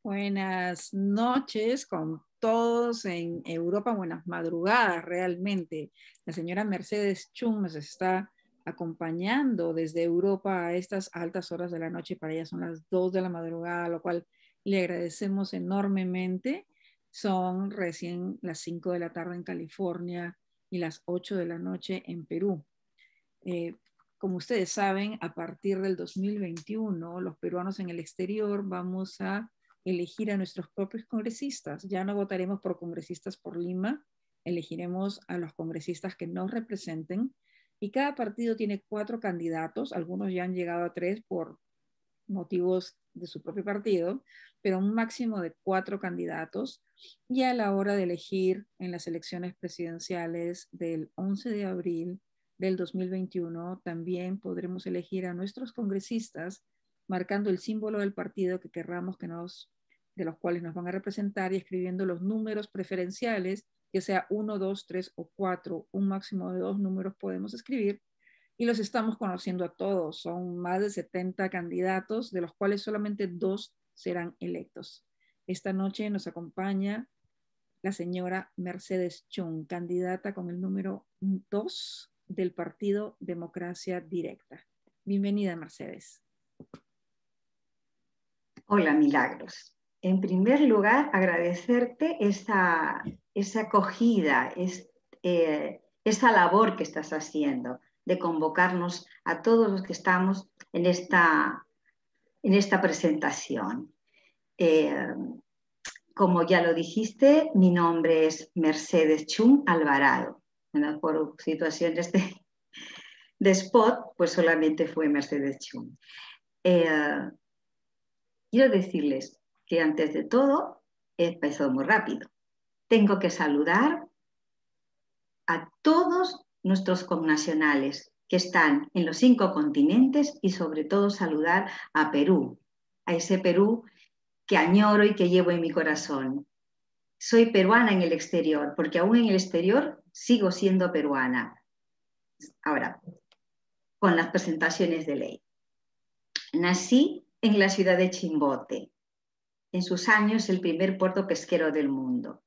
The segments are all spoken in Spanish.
Buenas noches con todos en Europa, buenas madrugadas realmente. La señora Mercedes Chung nos está acompañando desde Europa a estas altas horas de la noche. Para ella son las 2 de la madrugada, lo cual le agradecemos enormemente. Son recién las 5 de la tarde en California y las 8 de la noche en Perú. Como ustedes saben, a partir del 2021, los peruanos en el exterior vamos a elegir a nuestros propios congresistas. Ya no votaremos por congresistas por Lima, elegiremos a los congresistas que nos representen y cada partido tiene 4 candidatos, algunos ya han llegado a 3 por motivos de su propio partido, pero un máximo de 4 candidatos. Y a la hora de elegir en las elecciones presidenciales del 11 de abril del 2021, también podremos elegir a nuestros congresistas marcando el símbolo del partido que querramos de los cuales nos van a representar y escribiendo los números preferenciales, que sea 1, 2, 3 o 4, un máximo de 2 números podemos escribir, y los estamos conociendo a todos. Son más de 70 candidatos, de los cuales solamente 2 serán electos. Esta noche nos acompaña la señora Mercedes Chung, candidata con el número 2 del Partido Democracia Directa. Bienvenida, Mercedes. Hola, Milagros. En primer lugar, agradecerte esa acogida, esa labor que estás haciendo de convocarnos a todos los que estamos en esta presentación. Como ya lo dijiste, mi nombre es Mercedes Chung Alvarado. Bueno, por situaciones de spot, pues solamente fue Mercedes Chung. Quiero decirles que antes de todo, empezó muy rápido. Tengo que saludar a todos nuestros connacionales que están en los 5 continentes y sobre todo saludar a Perú, a ese Perú que añoro y que llevo en mi corazón. Soy peruana en el exterior, porque aún en el exterior sigo siendo peruana. Ahora, con las presentaciones de ley. Nací en la ciudad de Chimbote, en sus años el primer puerto pesquero del mundo.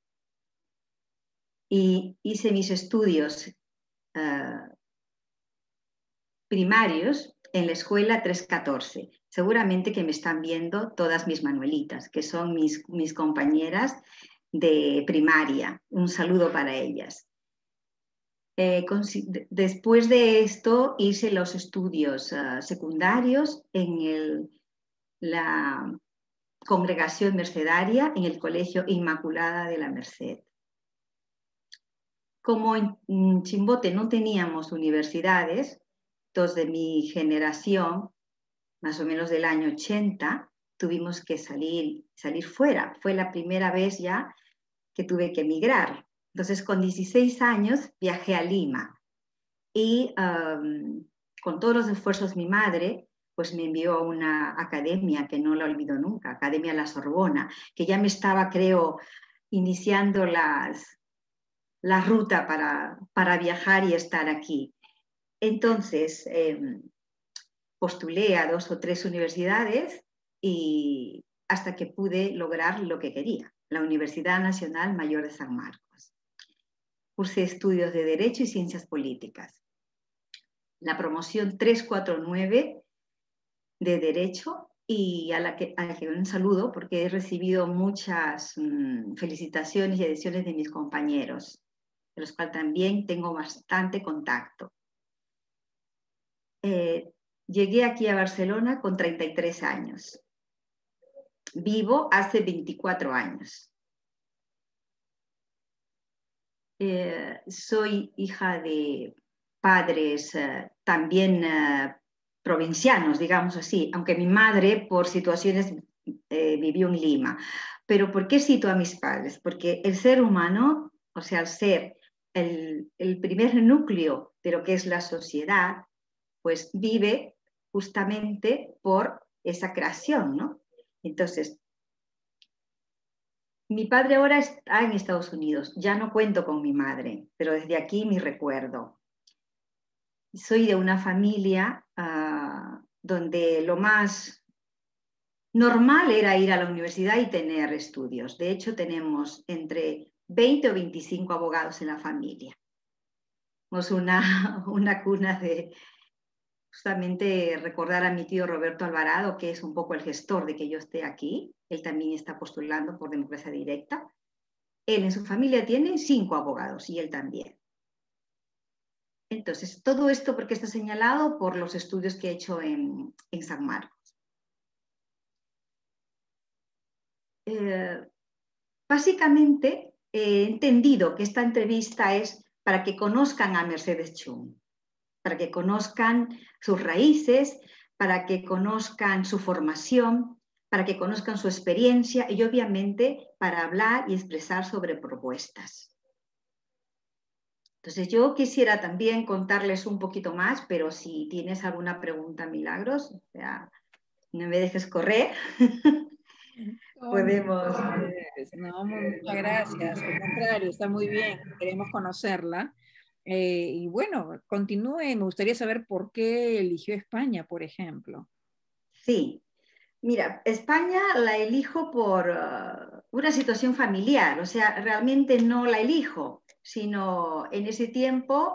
Y hice mis estudios primarios en la escuela 314. Seguramente que me están viendo todas mis Manuelitas, que son mis compañeras de primaria. Un saludo para ellas. Después de esto hice los estudios secundarios en la Congregación Mercedaria en el Colegio Inmaculada de la Merced. Como en Chimbote no teníamos universidades, dos de mi generación, más o menos del año 80, tuvimos que salir fuera. Fue la primera vez ya que tuve que emigrar. Entonces, con 16 años viajé a Lima y con todos los esfuerzos mi madre pues me envió a una academia que no la olvido nunca, Academia La Sorbona, que ya me estaba, creo, iniciando la ruta para viajar y estar aquí. Entonces, postulé a 2 o 3 universidades y hasta que pude lograr lo que quería, la Universidad Nacional Mayor de San Marcos. Cursé estudios de Derecho y Ciencias Políticas. La promoción 349 de Derecho y a la que un saludo porque he recibido muchas felicitaciones y adhesiones de mis compañeros, de los cuales también tengo bastante contacto. Llegué aquí a Barcelona con 33 años. Vivo hace 24 años. Soy hija de padres también provincianos, digamos así, aunque mi madre por situaciones vivió en Lima. Pero ¿por qué cito a mis padres? Porque el ser humano, o sea, al ser el primer núcleo de lo que es la sociedad, pues vive justamente por esa creación, ¿no? Entonces, mi padre ahora está en Estados Unidos, ya no cuento con mi madre, pero desde aquí mi recuerdo. Soy de una familia donde lo más normal era ir a la universidad y tener estudios. De hecho, tenemos entre 20 o 25 abogados en la familia. Somos una cuna de justamente recordar a mi tío Roberto Alvarado, que es un poco el gestor de que yo esté aquí. Él también está postulando por democracia directa. Él en su familia tiene 5 abogados y él también. Entonces, todo esto porque está señalado por los estudios que he hecho en San Marcos. Básicamente, he entendido que esta entrevista es para que conozcan a Mercedes Chum, para que conozcan sus raíces, para que conozcan su formación, para que conozcan su experiencia y obviamente para hablar y expresar sobre propuestas. Entonces yo quisiera también contarles un poquito más, pero si tienes alguna pregunta, Milagros, o sea, no me dejes correr. Podemos. No, muchas gracias. Al contrario, está muy bien. Queremos conocerla. Y bueno, continúe. Me gustaría saber por qué eligió España, por ejemplo. Sí, mira, España la elijo por una situación familiar, o sea, realmente no la elijo, sino en ese tiempo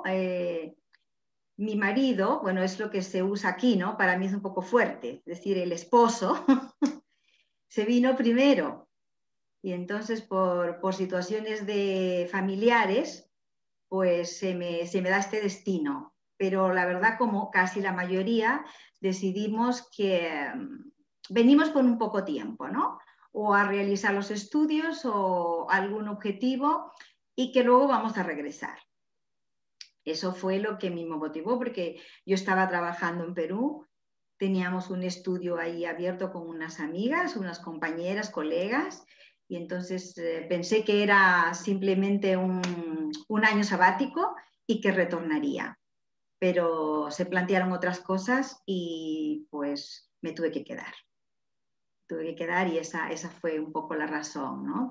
mi marido, bueno, es lo que se usa aquí, ¿no? Para mí es un poco fuerte, es decir, el esposo se vino primero y entonces por situaciones de familiares, pues se me da este destino. Pero la verdad, como casi la mayoría, decidimos que venimos con un poco tiempo, ¿no? O a realizar los estudios o algún objetivo y que luego vamos a regresar. Eso fue lo que me motivó porque yo estaba trabajando en Perú, teníamos un estudio ahí abierto con unas amigas, unas compañeras, colegas, y entonces pensé que era simplemente un año sabático y que retornaría. Pero se plantearon otras cosas y pues me tuve que quedar. Tuve que quedar y esa fue un poco la razón, ¿no?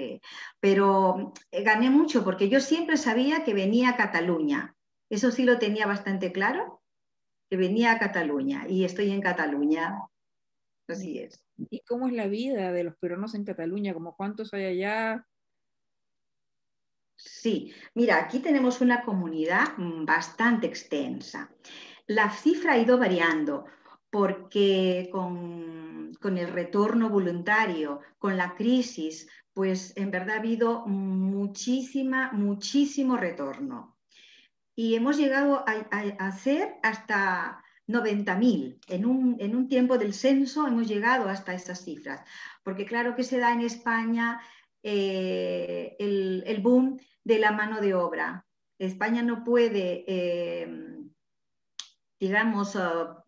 Pero gané mucho porque yo siempre sabía que venía a Cataluña. Eso sí lo tenía bastante claro, que venía a Cataluña y estoy en Cataluña. Así es. ¿Y cómo es la vida de los peruanos en Cataluña? ¿Cómo cuántos hay allá? Sí, mira, aquí tenemos una comunidad bastante extensa. La cifra ha ido variando porque con el retorno voluntario, con la crisis, pues en verdad ha habido muchísimo retorno. Y hemos llegado a hacer hasta 90.000. En un tiempo del censo hemos llegado hasta esas cifras. Porque claro que se da en España el boom de la mano de obra. España no puede, digamos,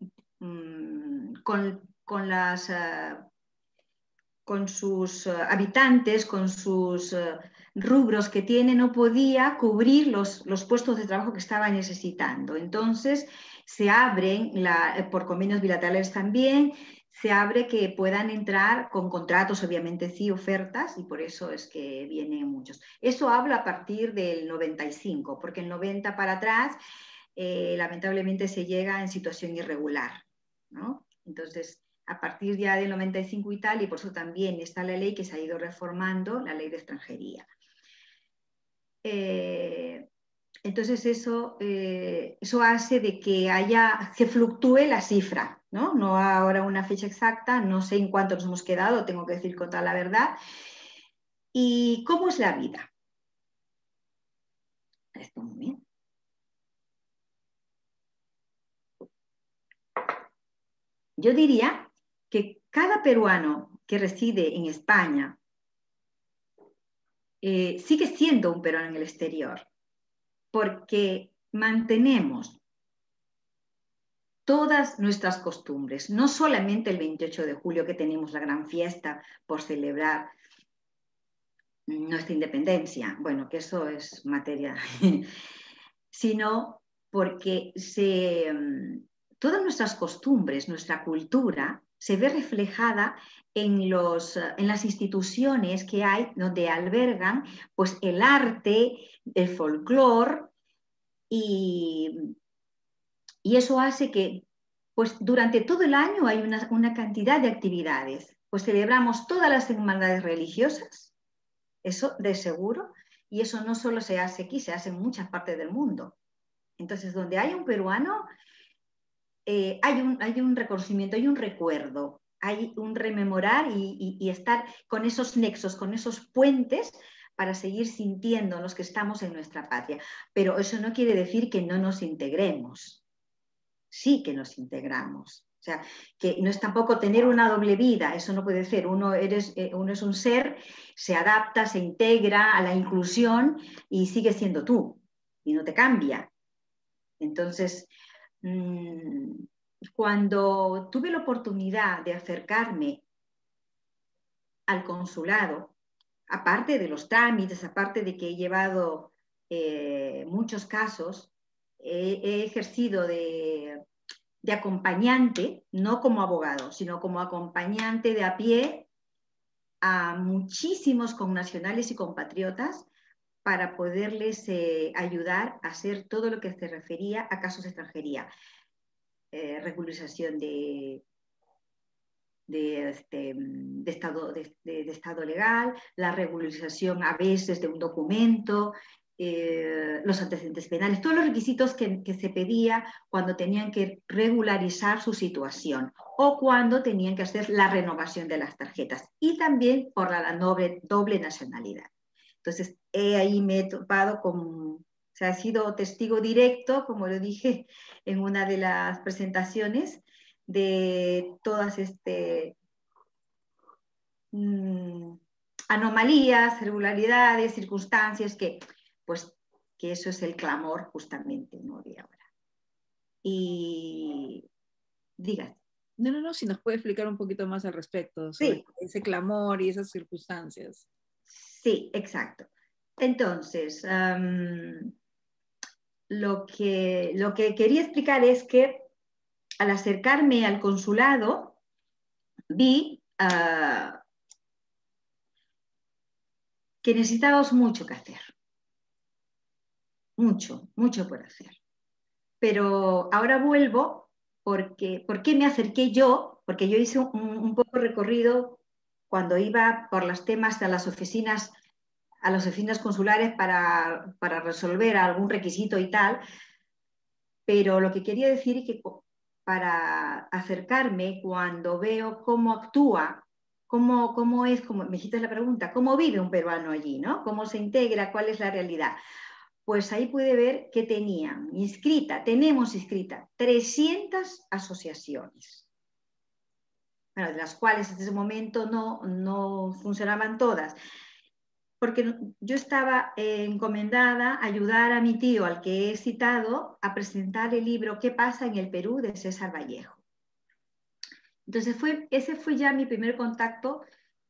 con las con sus habitantes, con sus rubros que tiene, no podía cubrir los puestos de trabajo que estaba necesitando. Entonces, se abren, por convenios bilaterales también, se abre que puedan entrar con contratos, obviamente sí, ofertas, y por eso es que vienen muchos. Eso habla a partir del 95, porque el 90 para atrás, lamentablemente se llega en situación irregular, ¿no? Entonces, a partir ya del 95 y tal, y por eso también está la ley que se ha ido reformando, la ley de extranjería. Entonces eso hace de que fluctúe la cifra, ¿no? No ahora una fecha exacta, no sé en cuánto nos hemos quedado, tengo que decir con toda la verdad. ¿Y cómo es la vida? Esto muy bien. Yo diría que cada peruano que reside en España sigue siendo un peruano en el exterior, porque mantenemos todas nuestras costumbres, no solamente el 28 de julio que tenemos la gran fiesta por celebrar nuestra independencia, bueno, que eso es materia, sino porque todas nuestras costumbres, nuestra cultura, se ve reflejada en las instituciones que hay donde albergan pues, el arte, el folclore, y eso hace que Pues durante todo el año hay una cantidad de actividades. Pues celebramos todas las hermandades religiosas, eso de seguro, y eso no solo se hace aquí, se hace en muchas partes del mundo. Entonces, donde hay un peruano, hay un reconocimiento, hay un recuerdo, hay un rememorar y estar con esos nexos, con esos puentes para seguir sintiéndonos que estamos en nuestra patria. Pero eso no quiere decir que no nos integremos. Sí que nos integramos. O sea, que no es tampoco tener una doble vida, eso no puede ser. Uno es un ser, se adapta, se integra a la inclusión y sigue siendo tú y no te cambia. Entonces, cuando tuve la oportunidad de acercarme al consulado, aparte de los trámites, aparte de que he llevado muchos casos, he ejercido de acompañante, no como abogado, sino como acompañante de a pie a muchísimos connacionales y compatriotas para poderles ayudar a hacer todo lo que se refería a casos de extranjería. Regularización de estado legal, la regularización a veces de un documento, los antecedentes penales, todos los requisitos que se pedía cuando tenían que regularizar su situación o cuando tenían que hacer la renovación de las tarjetas y también por la doble nacionalidad. Entonces, ahí me he topado con, o sea, he sido testigo directo, como lo dije en una de las presentaciones, de todas anomalías, irregularidades, circunstancias pues, que eso es el clamor justamente, ¿no?, de ahora. Y digas. No, si nos puede explicar un poquito más al respecto sobre ese clamor y esas circunstancias. Sí, exacto. Entonces, lo que quería explicar es que al acercarme al consulado vi que necesitábamos mucho que hacer. Mucho, mucho por hacer. Pero ahora vuelvo porque, ¿por qué me acerqué yo? Porque yo hice un poco recorrido cuando iba por los temas a las oficinas consulares para resolver algún requisito y tal. Pero lo que quería decir es que para acercarme, cuando veo cómo actúa, cómo es, como me hiciste la pregunta, cómo vive un peruano allí, ¿no? Cómo se integra, cuál es la realidad. Pues ahí pude ver que tenemos inscrita 300 asociaciones, bueno, de las cuales en ese momento no funcionaban todas, porque yo estaba encomendada a ayudar a mi tío, al que he citado, a presentar el libro ¿Qué pasa en el Perú?, de César Vallejo. Entonces ese fue ya mi primer contacto,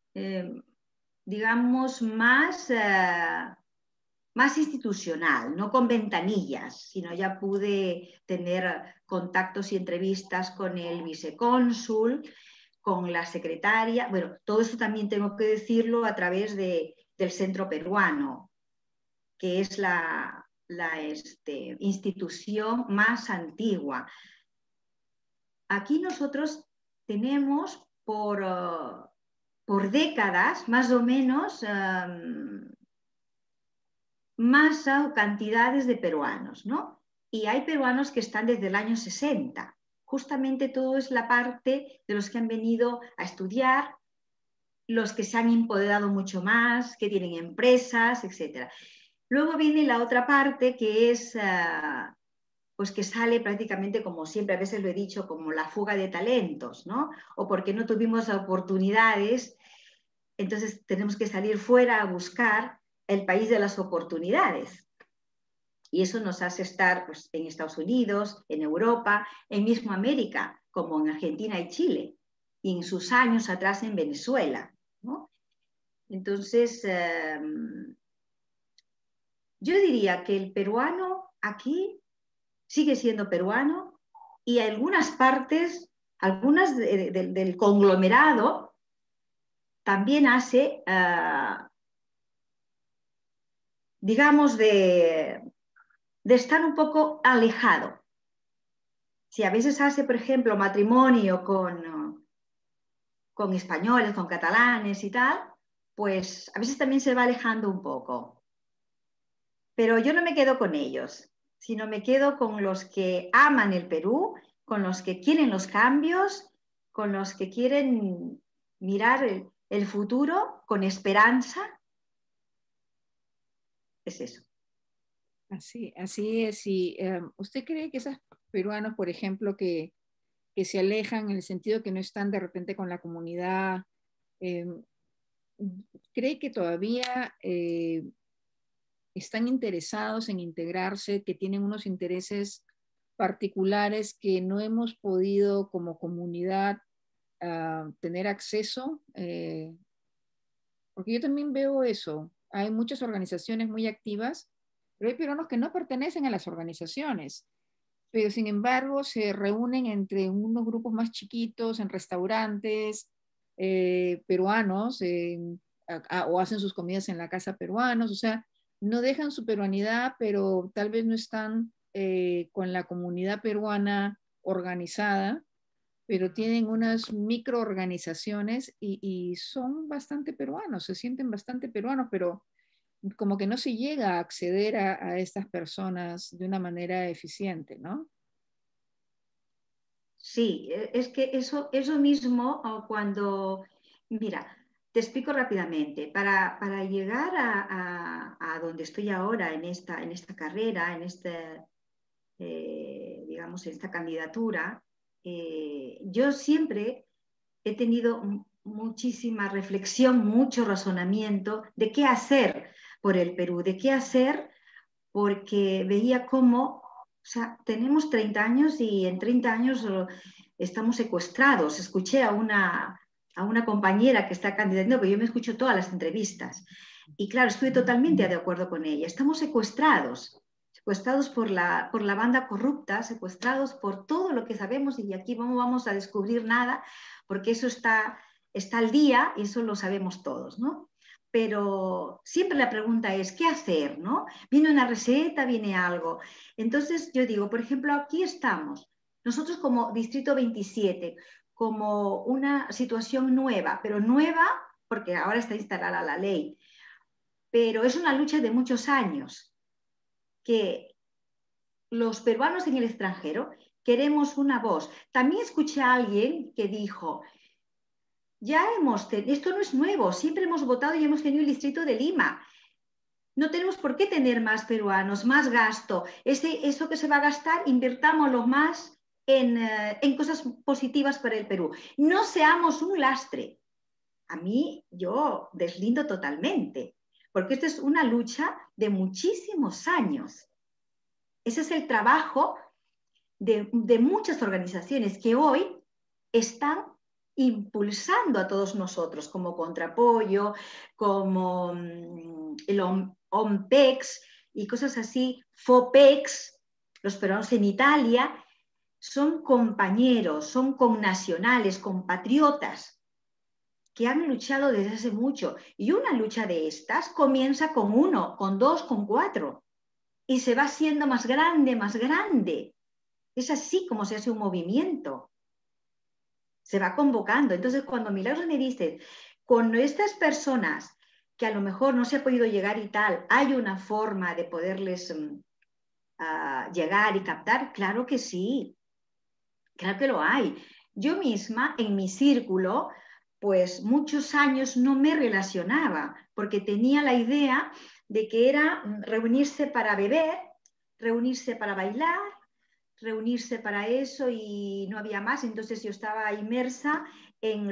digamos, más institucional, no con ventanillas, sino ya pude tener contactos y entrevistas con el vicecónsul, con la secretaria. Bueno, todo eso también tengo que decirlo a través del Centro Peruano, que es la institución más antigua. Aquí nosotros tenemos por décadas, más o menos, masa o cantidades de peruanos, ¿no? Y hay peruanos que están desde el año 60. Justamente todo es la parte de los que han venido a estudiar, los que se han empoderado mucho más, que tienen empresas, etc. Luego viene la otra parte que es, pues que sale prácticamente, como siempre, a veces lo he dicho, como la fuga de talentos, ¿no? O porque no tuvimos oportunidades, entonces tenemos que salir fuera a buscar el país de las oportunidades. Y eso nos hace estar, pues, en Estados Unidos, en Europa, en mismo América, como en Argentina y Chile, y en sus años atrás en Venezuela, ¿no? Entonces, yo diría que el peruano aquí sigue siendo peruano y algunas partes, algunas del conglomerado, también hace, digamos, de estar un poco alejado si a veces hace, por ejemplo, matrimonio con españoles, con catalanes y tal, pues a veces también se va alejando un poco. Pero yo no me quedo con ellos, sino me quedo con los que aman el Perú, con los que quieren los cambios, con los que quieren mirar el futuro con esperanza. Es eso. Así es. Y ¿usted cree que esos peruanos, por ejemplo, que se alejan en el sentido que no están de repente con la comunidad, eh, cree que todavía están interesados en integrarse, que tienen unos intereses particulares que no hemos podido como comunidad tener acceso? Porque yo también veo eso. Hay muchas organizaciones muy activas, pero hay peruanos que no pertenecen a las organizaciones, pero sin embargo se reúnen entre unos grupos más chiquitos en restaurantes peruanos o hacen sus comidas en la casa peruanos, o sea, no dejan su peruanidad, pero tal vez no están con la comunidad peruana organizada, pero tienen unas microorganizaciones y son bastante peruanos, se sienten bastante peruanos, pero como que no se llega a acceder a estas personas de una manera eficiente, ¿no? Sí, es que eso mismo cuando, mira, te explico rápidamente, para llegar a donde estoy ahora en esta carrera, digamos, en esta candidatura, yo siempre he tenido muchísima reflexión, mucho razonamiento de qué hacer por el Perú, de qué hacer porque veía cómo, o sea, tenemos 30 años y en 30 años estamos secuestrados. Escuché a una compañera que está candidata, porque yo me escucho todas las entrevistas, y claro, estoy totalmente de acuerdo con ella. Estamos secuestrados, secuestrados por la banda corrupta, secuestrados por todo lo que sabemos, y aquí no vamos a descubrir nada, porque eso está al día y eso lo sabemos todos, ¿no? Pero siempre la pregunta es, ¿qué hacer? ¿No? Viene una receta, viene algo. Entonces yo digo, por ejemplo, aquí estamos, nosotros como Distrito 27, como una situación nueva, pero nueva porque ahora está instalada la ley, pero es una lucha de muchos años, que los peruanos en el extranjero queremos una voz. También escuché a alguien que dijo, esto no es nuevo, siempre hemos votado y hemos tenido el Distrito de Lima. No tenemos por qué tener más peruanos, más gasto. Eso que se va a gastar, invirtámoslo más en cosas positivas para el Perú. No seamos un lastre. A mí yo deslindo totalmente, porque esto es una lucha de muchísimos años. Ese es el trabajo de muchas organizaciones que hoy están impulsando a todos nosotros, como Contrapollo, como el OMPEX y cosas así, FOPEX, los peruanos en Italia, son compañeros, son connacionales, compatriotas, que han luchado desde hace mucho. Y una lucha de estas comienza con 1, con 2, con 4, y se va haciendo más grande, más grande. Es así como se hace un movimiento. Se va convocando. Entonces, cuando Milagros me dice, con estas personas que a lo mejor no se ha podido llegar y tal, hay una forma de poderles llegar y captar, claro que sí, claro que lo hay. Yo misma, en mi círculo, pues muchos años no me relacionaba, porque tenía la idea de que era reunirse para beber, reunirse para bailar, reunirse para eso y no había más. Entonces yo estaba inmersa en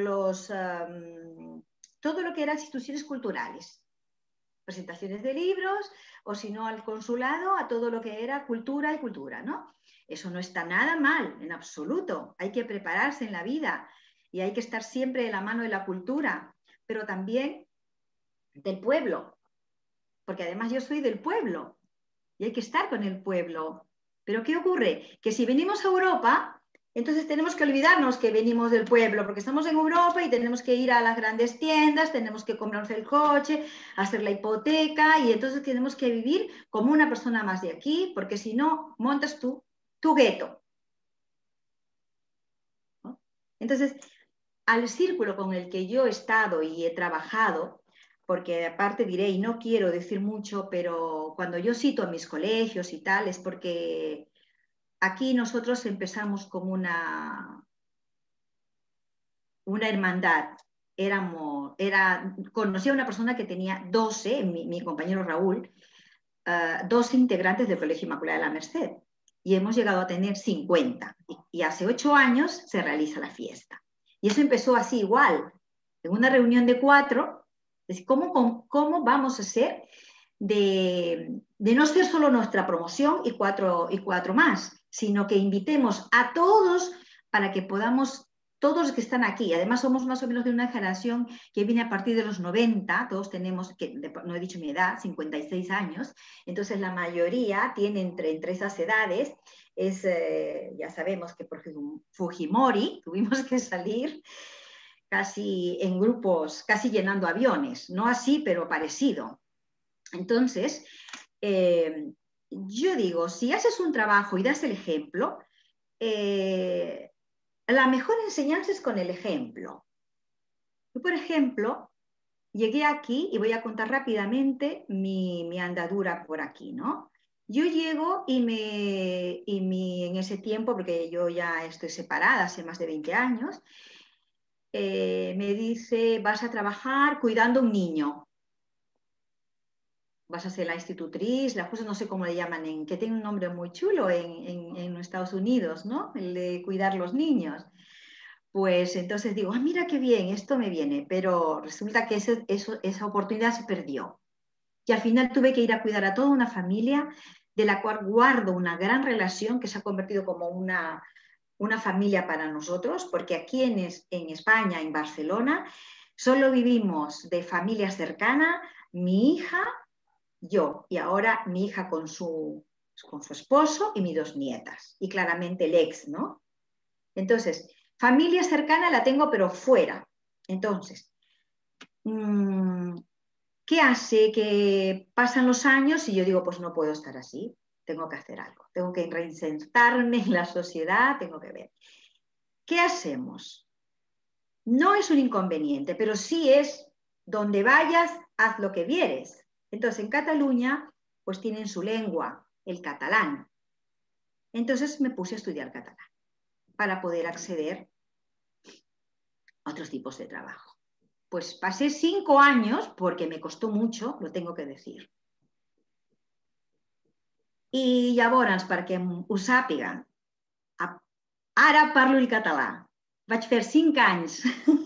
todo lo que eran instituciones culturales, presentaciones de libros, o si no al consulado, a todo lo que era cultura y cultura, ¿no? Eso no está nada mal, en absoluto. Hay que prepararse en la vida y hay que estar siempre de la mano de la cultura, pero también del pueblo, porque además yo soy del pueblo y hay que estar con el pueblo. Pero ¿qué ocurre? Que si venimos a Europa, entonces tenemos que olvidarnos que venimos del pueblo, porque estamos en Europa y tenemos que ir a las grandes tiendas, tenemos que comprarnos el coche, hacer la hipoteca, y entonces tenemos que vivir como una persona más de aquí, porque si no, montas tu gueto. Entonces, al círculo con el que yo he estado y he trabajado, porque aparte diré, y no quiero decir mucho, pero cuando yo cito a mis colegios y tal, es porque aquí nosotros empezamos como una hermandad. Conocí a una persona que tenía 12, mi compañero Raúl, 12 integrantes del Colegio Inmaculada de la Merced, y hemos llegado a tener 50, y hace 8 años se realiza la fiesta. Y eso empezó así igual, en una reunión de 4, es cómo vamos a hacer de no ser solo nuestra promoción y cuatro más, sino que invitemos a todos para que podamos, todos los que están aquí, además somos más o menos de una generación que viene a partir de los 90, todos tenemos, no he dicho mi edad, 56 años, entonces la mayoría tiene entre esas edades, ya sabemos que por Fujimori tuvimos que salir casi en grupos, casi llenando aviones, no así, pero parecido. Entonces, yo digo, si haces un trabajo y das el ejemplo, la mejor enseñanza es con el ejemplo. Yo, por ejemplo, llegué aquí y voy a contar rápidamente mi andadura por aquí, ¿no? Yo llego en ese tiempo, porque yo ya estoy separada hace más de 20 años, me dice, vas a trabajar cuidando a un niño. Vas a ser la institutriz, la cosa no sé cómo le llaman, que tiene un nombre muy chulo en Estados Unidos, ¿no? El de cuidar los niños. Pues entonces digo, mira qué bien, esto me viene, pero resulta que esa oportunidad se perdió. Y al final tuve que ir a cuidar a toda una familia de la cual guardo una gran relación que se ha convertido como una familia para nosotros, porque aquí en España, en Barcelona, solo vivimos de familia cercana, mi hija, yo, y ahora mi hija con su esposo y mis 2 nietas, y claramente el ex, ¿no? Entonces, familia cercana la tengo, pero fuera. Entonces, ¿qué hace? Que pasan los años y yo digo, pues no puedo estar así, tengo que hacer algo, tengo que reinsertarme en la sociedad, tengo que ver. ¿Qué hacemos? No es un inconveniente, pero sí es donde vayas, haz lo que vieres. Entonces, en Cataluña, pues tienen su lengua, el catalán. Entonces me puse a estudiar catalán para poder acceder a otros tipos de trabajo. Pues pasé 5 años, porque me costó mucho, lo tengo que decir. I llavors, perquè ho sàpiguen, ara parlo el català. Vaig fer 5 anys.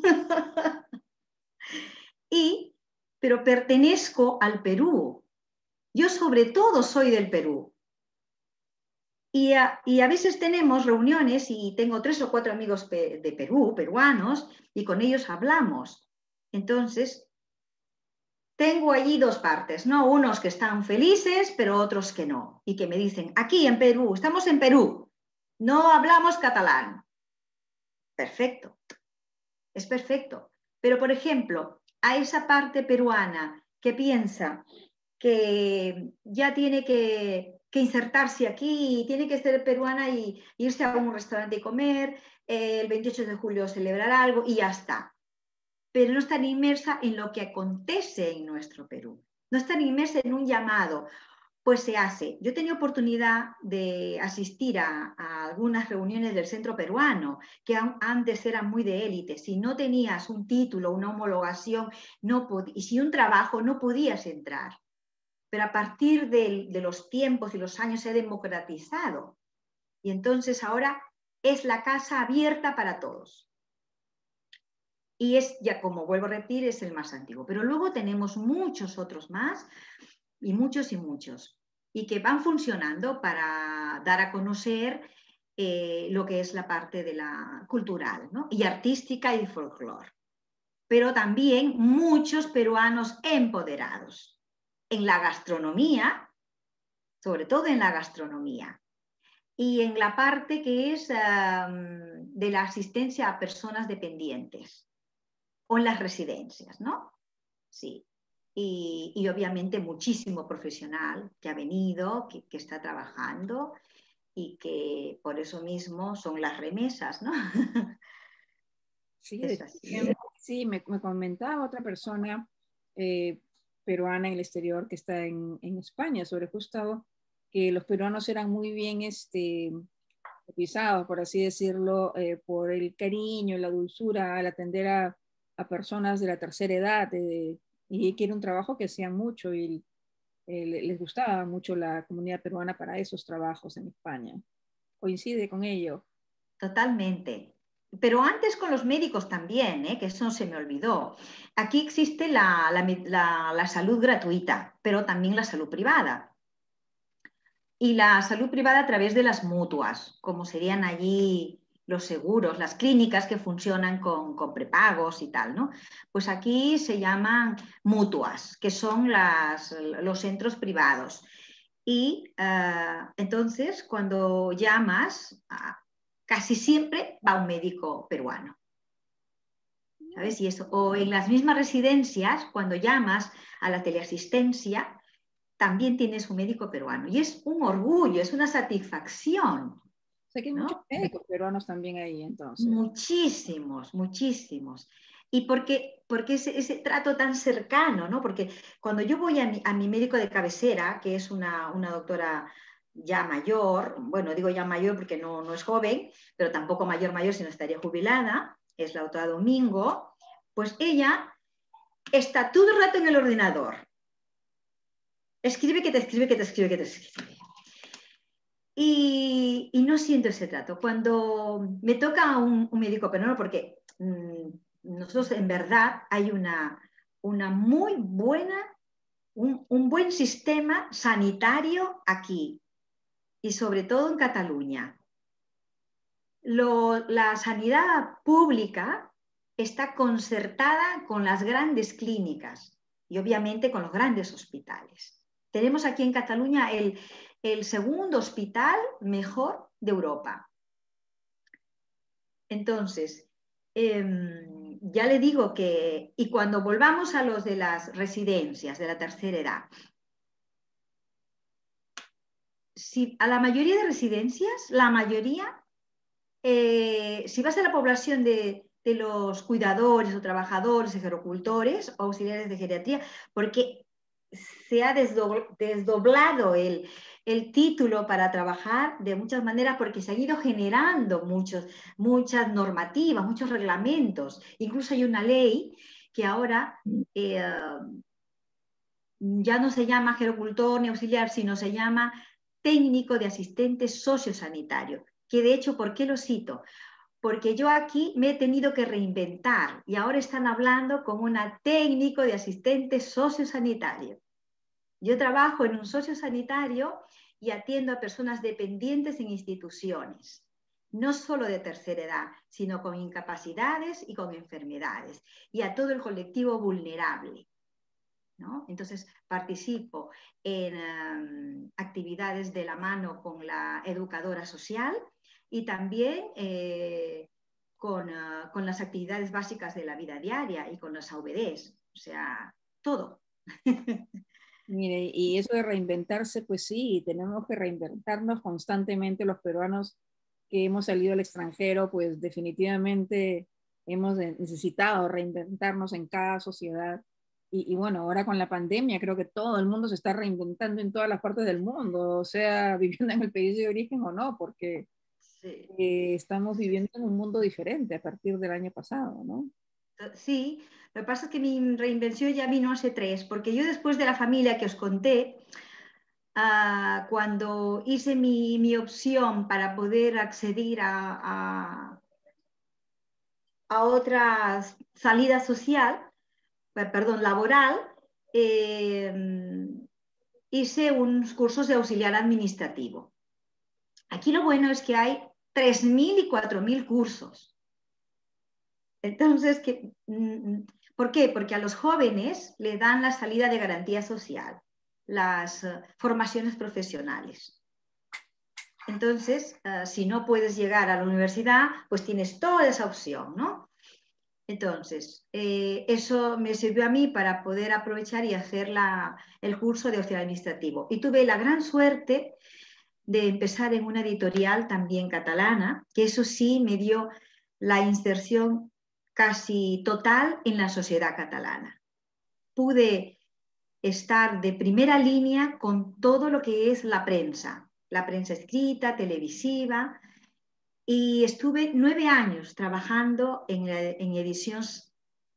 Pero pertenezco al Perú. Yo sobre todo soy del Perú. Y a veces tenemos reuniones y tengo 3 o 4 amigos de Perú, peruanos, y con ellos hablamos. Entonces, tengo allí 2 partes, ¿no? Unos que están felices, pero otros que no. Y que me dicen, aquí en Perú, estamos en Perú, no hablamos catalán. Perfecto, es perfecto. Pero, por ejemplo, a esa parte peruana que piensa que ya tiene que insertarse aquí, tiene que ser peruana y irse a un restaurante y comer, el 28 de julio celebrar algo y ya está. Pero no están inmersa en lo que acontece en nuestro Perú. No están inmersa en un llamado. Pues se hace. Yo tenía oportunidad de asistir a algunas reuniones del centro peruano, que antes eran muy de élite. Si no tenías un título, una homologación, y si un trabajo, no podías entrar. Pero a partir de los tiempos y los años se ha democratizado. Y entonces ahora es la casa abierta para todos. Y es, ya como vuelvo a repetir, es el más antiguo. Pero luego tenemos muchos otros más, y muchos, y que van funcionando para dar a conocer lo que es la parte de la cultural, ¿no? Y artística y folclore. Pero también muchos peruanos empoderados en la gastronomía, sobre todo en la gastronomía, y en la parte que es de la asistencia a personas dependientes o en las residencias, ¿no? Sí. Y obviamente muchísimo profesional que ha venido, que está trabajando y que por eso mismo son las remesas, ¿no? Sí, Es así. sí, me comentaba otra persona peruana en el exterior que está en España sobre justo que los peruanos eran muy bien pisados, por así decirlo, por el cariño, la dulzura al atender a personas de la tercera edad y que era un trabajo que hacían mucho y les gustaba mucho la comunidad peruana para esos trabajos en España. Coincide con ello. Totalmente. Pero antes con los médicos también, que eso no se me olvidó. Aquí existe la salud gratuita, pero también la salud privada. Y la salud privada a través de las mutuas, como serían allí los seguros, las clínicas que funcionan con prepagos y tal, ¿no? Pues aquí se llaman mutuas, que son los centros privados. Y entonces, cuando llamas, casi siempre va un médico peruano. ¿Sabes? Y eso, o en las mismas residencias, cuando llamas a la teleasistencia, también tienes un médico peruano. Y es un orgullo, es una satisfacción. Sé que hay muchos ¿No? médicos peruanos también ahí, entonces. Muchísimos, muchísimos. Y porque ese trato tan cercano, ¿no? Porque cuando yo voy a mi médico de cabecera, que es una doctora ya mayor, bueno, digo ya mayor porque no es joven, pero tampoco mayor mayor, sino estaría jubilada, es la doctora Domingo, pues ella está todo el rato en el ordenador. Escribe, que te escribe, que te escribe, que te escribe. Y no siento ese trato. Cuando me toca un médico peruano, porque nosotros en verdad hay una muy buena, un buen sistema sanitario aquí y sobre todo en Cataluña. La sanidad pública está concertada con las grandes clínicas y obviamente con los grandes hospitales. Tenemos aquí en Cataluña el segundo hospital mejor de Europa. Entonces, ya le digo que, y cuando volvamos a los de las residencias de la tercera edad, si a la mayoría de residencias, la mayoría, si vas a la población de los cuidadores o trabajadores, gerocultores o auxiliares de geriatría, porque se ha desdoblado el título para trabajar de muchas maneras porque se han ido generando muchas normativas, muchos reglamentos. Incluso hay una ley que ahora ya no se llama gerocultor ni auxiliar, sino se llama técnico de asistente sociosanitario. Que de hecho, ¿por qué lo cito? Porque yo aquí me he tenido que reinventar y ahora están hablando como una técnico de asistente sociosanitario. Yo trabajo en un sociosanitario y atiendo a personas dependientes en instituciones, no solo de tercera edad, sino con incapacidades y con enfermedades, y a todo el colectivo vulnerable, ¿no? Entonces, participo en actividades de la mano con la educadora social y también con las actividades básicas de la vida diaria y con las AVDs, o sea, todo. Mire, y eso de reinventarse, pues sí, tenemos que reinventarnos constantemente los peruanos que hemos salido al extranjero, pues definitivamente hemos necesitado reinventarnos en cada sociedad. Y bueno, ahora con la pandemia creo que todo el mundo se está reinventando en todas las partes del mundo, o sea, viviendo en el país de origen o no, porque Sí. estamos viviendo en un mundo diferente a partir del año pasado, ¿no? Sí, lo que pasa es que mi reinvención ya vino hace 3, porque yo después de la familia que os conté, cuando hice mi opción para poder acceder a otra salida social, perdón, laboral, eh, hice unos cursos de auxiliar administrativo. Aquí lo bueno es que hay 3.000 y 4.000 cursos. Entonces, ¿por qué? Porque a los jóvenes le dan la salida de garantía social, las formaciones profesionales. Entonces, si no puedes llegar a la universidad, pues tienes toda esa opción, ¿no? Entonces, eso me sirvió a mí para poder aprovechar y hacer el curso de auxiliar administrativo. Y tuve la gran suerte de empezar en una editorial también catalana, que eso sí me dio la inserción casi total en la sociedad catalana. Pude estar de primera línea con todo lo que es la prensa escrita, televisiva, y estuve 9 años trabajando en ediciones,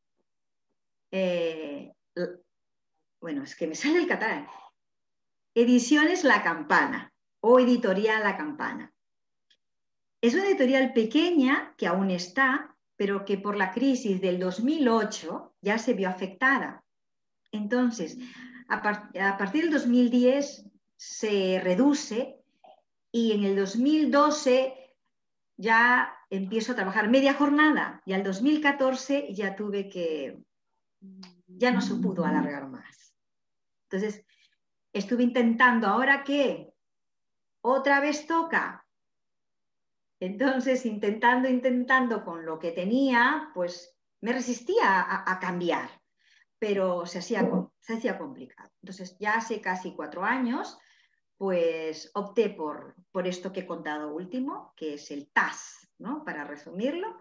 bueno, es que me sale el catalán, Ediciones La Campana o Editorial La Campana. Es una editorial pequeña que aún está, pero que por la crisis del 2008 ya se vio afectada. Entonces, a partir del 2010 se reduce y en el 2012 ya empiezo a trabajar media jornada y al 2014 ya tuve que, ya no se pudo alargar más. Entonces, estuve intentando, ¿ahora qué? ¿Otra vez toca? Entonces, intentando con lo que tenía, pues me resistía a cambiar, pero se hacía complicado. Entonces, ya hace casi 4 años, pues opté por esto que he contado último, que es el TAS, ¿no? Para resumirlo.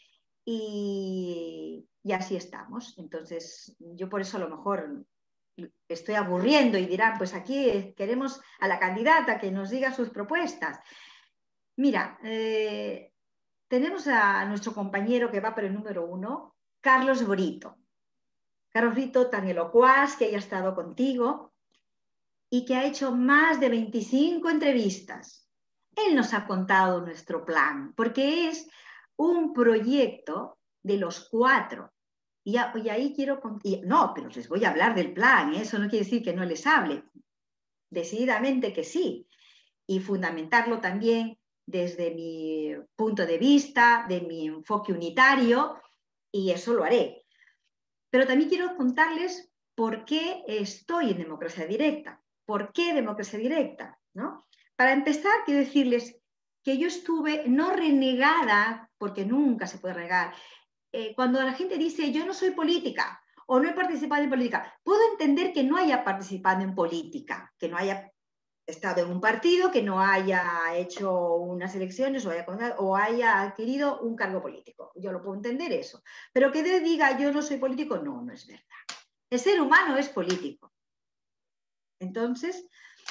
Y así estamos. Entonces, yo por eso a lo mejor estoy aburriendo y dirán, pues aquí queremos a la candidata que nos diga sus propuestas. Mira, tenemos a nuestro compañero que va por el número 1, Carlos Brito. Carlos Brito, tan elocuaz, que haya estado contigo y que ha hecho más de 25 entrevistas. Él nos ha contado nuestro plan, porque es un proyecto de los 4. Y ahí quiero... no, pero les voy a hablar del plan, ¿eh? Eso no quiere decir que no les hable. Decididamente que sí. Y fundamentarlo también desde mi punto de vista, de mi enfoque unitario, y eso lo haré. Pero también quiero contarles por qué estoy en democracia directa. ¿Por qué democracia directa? ¿No? Para empezar, quiero decirles que yo estuve no renegada, porque nunca se puede renegar. Cuando la gente dice, yo no soy política o no he participado en política, puedo entender que no haya participado en política, que no haya estado en un partido, que no haya hecho unas elecciones o haya adquirido un cargo político. Yo lo puedo entender eso. Pero que diga yo no soy político, no es verdad. El ser humano es político. Entonces,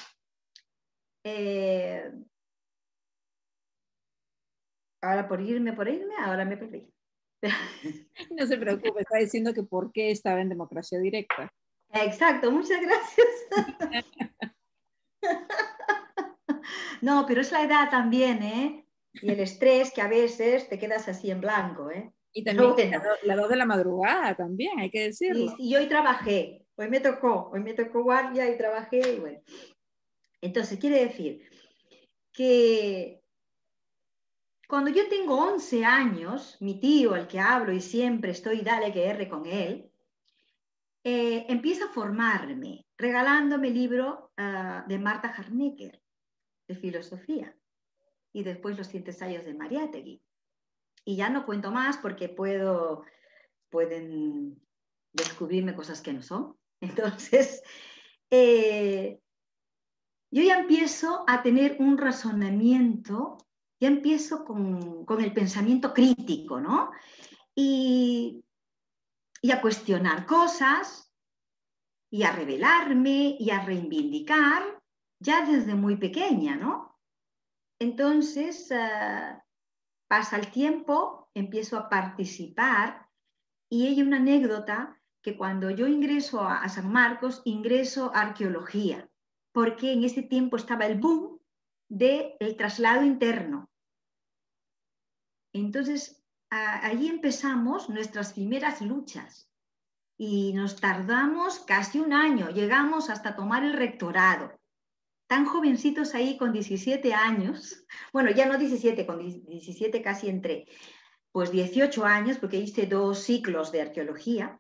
ahora por irme, ahora me perdí. No se preocupe, está diciendo que por qué estaba en democracia directa. Exacto, muchas gracias. No, pero es la edad también, ¿eh? Y el estrés que a veces te quedas así en blanco, ¿eh? Y Pero también bueno. la 2 de la madrugada también, hay que decirlo. Y hoy trabajé, hoy me tocó guardia y trabajé y bueno. Entonces, quiere decir que cuando yo tengo 11 años, mi tío, al que hablo y siempre estoy dale que erre con él, empieza a formarme regalándome el libro de Marta Harnecker, de filosofía, y después los 100 ensayos de Mariátegui. Y ya no cuento más porque pueden descubrirme cosas que no son. Entonces, yo ya empiezo a tener un razonamiento, ya empiezo con el pensamiento crítico, ¿no? Y a cuestionar cosas, y a revelarme, y a reivindicar, ya desde muy pequeña, ¿no? Entonces, pasa el tiempo, empiezo a participar, y hay una anécdota que cuando yo ingreso a San Marcos, ingreso a arqueología, porque en ese tiempo estaba el boom del traslado interno. Entonces, allí empezamos nuestras primeras luchas y nos tardamos casi un año, llegamos hasta tomar el rectorado. Tan jovencitos ahí con 17 años, bueno, ya no 17, con 17 casi entré, pues 18 años, porque hice 2 ciclos de arqueología,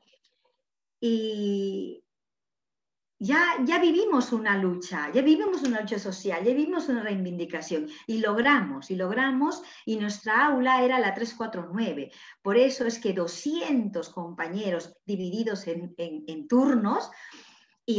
y ya vivimos una lucha social, ya vivimos una reivindicación y logramos, y nuestra aula era la 349. Por eso es que 200 compañeros divididos en turnos y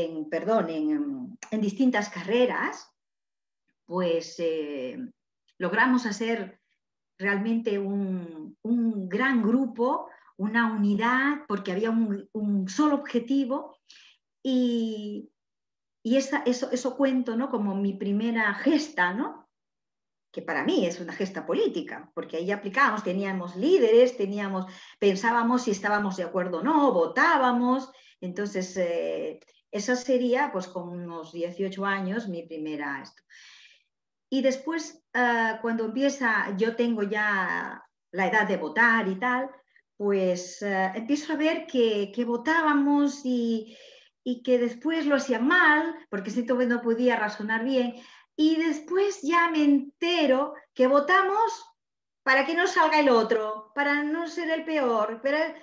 en distintas carreras, pues logramos hacer realmente un gran grupo, una unidad, porque había un solo objetivo y eso cuento, ¿no? Como mi primera gesta, ¿no? Que para mí es una gesta política, porque ahí aplicábamos, teníamos líderes, pensábamos si estábamos de acuerdo o no, votábamos, entonces eso sería pues con unos 18 años mi primera esto. Y después cuando empieza, yo tengo ya la edad de votar y tal, pues empiezo a ver que votábamos y que después lo hacían mal, porque siento que no podía razonar bien, y después ya me entero que votamos para que no salga el otro, para no ser el peor.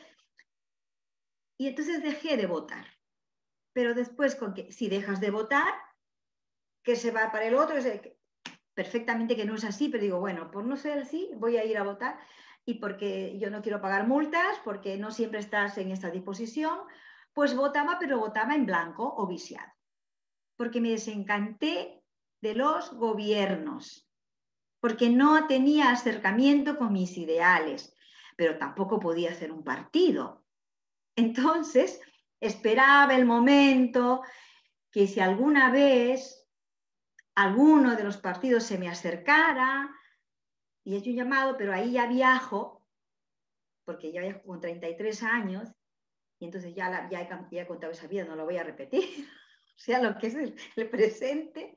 Y entonces dejé de votar. Pero después, si dejas de votar, que se va para el otro, perfectamente que no es así, pero digo, bueno, por no ser así, voy a ir a votar. Y porque yo no quiero pagar multas, porque no siempre estás en esta disposición, pues votaba, pero votaba en blanco o viciado. Porque me desencanté de los gobiernos, porque no tenía acercamiento con mis ideales, pero tampoco podía hacer un partido. Entonces, esperaba el momento que si alguna vez alguno de los partidos se me acercara, y he hecho un llamado, pero ahí ya viajo, porque ya viajo con 33 años, y entonces ya he contado esa vida, no lo voy a repetir, o sea, lo que es el presente.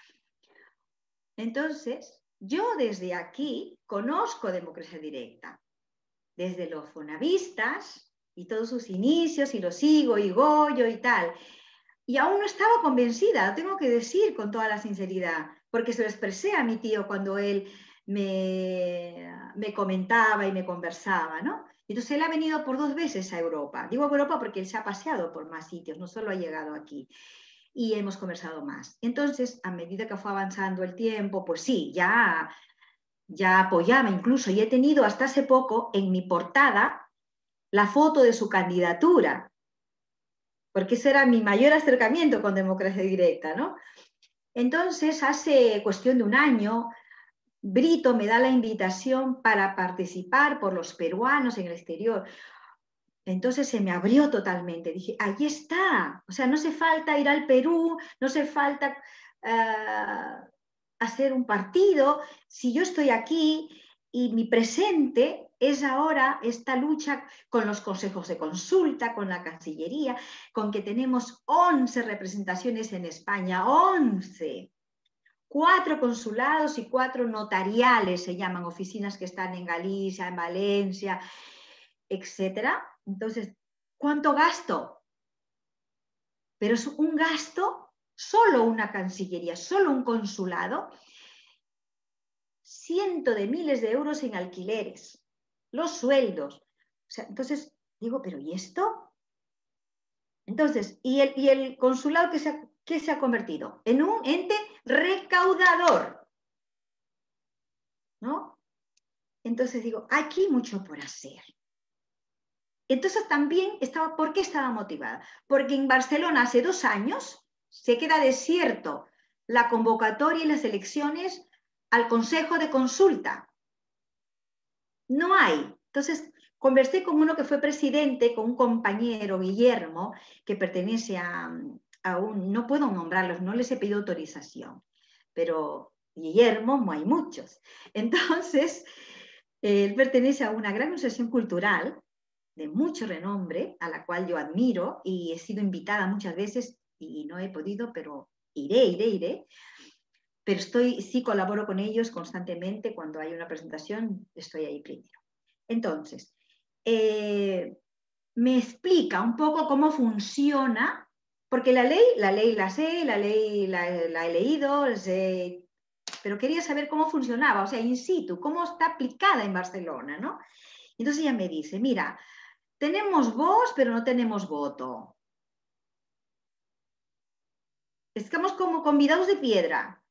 Entonces, yo desde aquí conozco democracia directa, desde los fonavistas y todos sus inicios, y lo sigo, y Goyo y tal. Y aún no estaba convencida, lo tengo que decir con toda la sinceridad, porque se lo expresé a mi tío cuando él me comentaba y me conversaba, ¿no? Entonces él ha venido por 2 veces a Europa. Digo Europa porque él se ha paseado por más sitios, no solo ha llegado aquí. Y hemos conversado más. Entonces, a medida que fue avanzando el tiempo, pues sí, ya apoyaba incluso, y he tenido hasta hace poco en mi portada la foto de su candidatura, porque ese era mi mayor acercamiento con democracia directa, ¿no? Entonces, hace cuestión de un año, Brito me da la invitación para participar por los peruanos en el exterior. Entonces se me abrió totalmente. Dije, ahí está. O sea, no hace falta ir al Perú, no hace falta hacer un partido. Si yo estoy aquí y mi presente es ahora esta lucha con los consejos de consulta, con la Cancillería, con que tenemos 11 representaciones en España, 11. 4 consulados y 4 notariales, se llaman, oficinas que están en Galicia, en Valencia, etcétera. Entonces, ¿cuánto gasto? Pero es un gasto, solo una cancillería, solo un consulado, cientos de miles de euros en alquileres, los sueldos. O sea, entonces digo, ¿pero y esto? Entonces, ¿y el consulado qué se ha convertido? En un ente recaudador, ¿no? Entonces digo, aquí hay mucho por hacer. Entonces también ¿por qué estaba motivada? Porque en Barcelona hace 2 años se queda desierto la convocatoria y las elecciones al Consejo de Consulta. No hay. Entonces conversé con uno que fue presidente, con un compañero, Guillermo, que pertenece a no puedo nombrarlos, no les he pedido autorización, pero Guillermo, hay muchos. Entonces, él pertenece a una gran asociación cultural de mucho renombre, a la cual yo admiro y he sido invitada muchas veces y no he podido, pero iré. Pero sí colaboro con ellos constantemente. Cuando hay una presentación, estoy ahí primero. Entonces, me explica un poco cómo funciona, porque la ley la sé, la ley la he leído, pero quería saber cómo funcionaba, o sea, in situ, cómo está aplicada en Barcelona, ¿no? Entonces ella me dice, mira, tenemos voz, pero no tenemos voto. Estamos como convidados de piedra.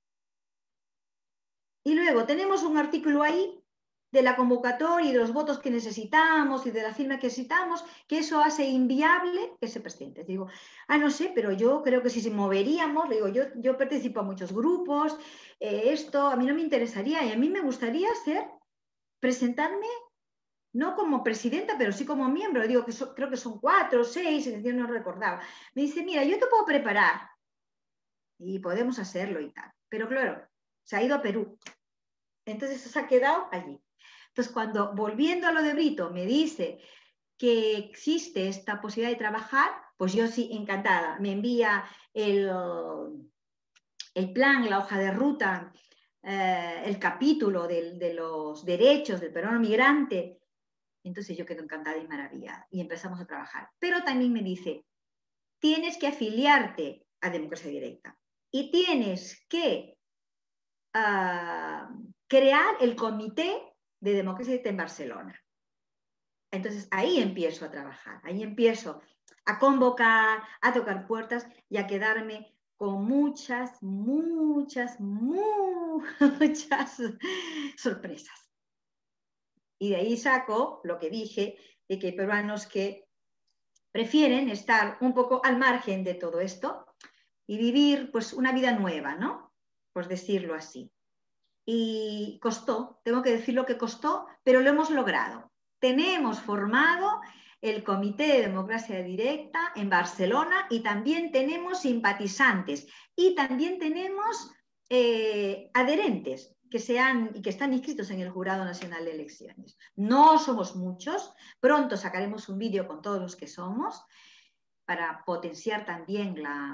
Y luego tenemos un artículo ahí de la convocatoria y de los votos que necesitamos y de la firma que necesitamos, que eso hace inviable que se presente. Digo, no sé, pero yo creo que si se moveríamos, le digo, yo participo a muchos grupos, esto a mí no me interesaría y a mí me gustaría ser presentarme no como presidenta, pero sí como miembro. Digo que creo que son 4 o 6, yo no recordaba. Me dice, mira, yo te puedo preparar y podemos hacerlo y tal. Pero claro, se ha ido a Perú. Entonces se ha quedado allí. Entonces, cuando, volviendo a lo de Brito, me dice que existe esta posibilidad de trabajar, pues yo sí, encantada. Me envía el plan, la hoja de ruta, el capítulo de los derechos del peruano migrante. Entonces yo quedo encantada y maravillada y empezamos a trabajar. Pero también me dice, tienes que afiliarte a Democracia Directa y tienes que crear el comité de Democracia Directa en Barcelona. Entonces ahí empiezo a trabajar, ahí empiezo a convocar, a tocar puertas y a quedarme con muchas sorpresas. Y de ahí saco lo que dije, de que hay peruanos que prefieren estar un poco al margen de todo esto y vivir pues una vida nueva, ¿no? Por decirlo así. Y costó, tengo que decir lo que costó, pero lo hemos logrado. Tenemos formado el Comité de Democracia Directa en Barcelona y también tenemos simpatizantes y también tenemos adherentes que están inscritos en el Jurado Nacional de Elecciones. No somos muchos, pronto sacaremos un vídeo con todos los que somos para potenciar también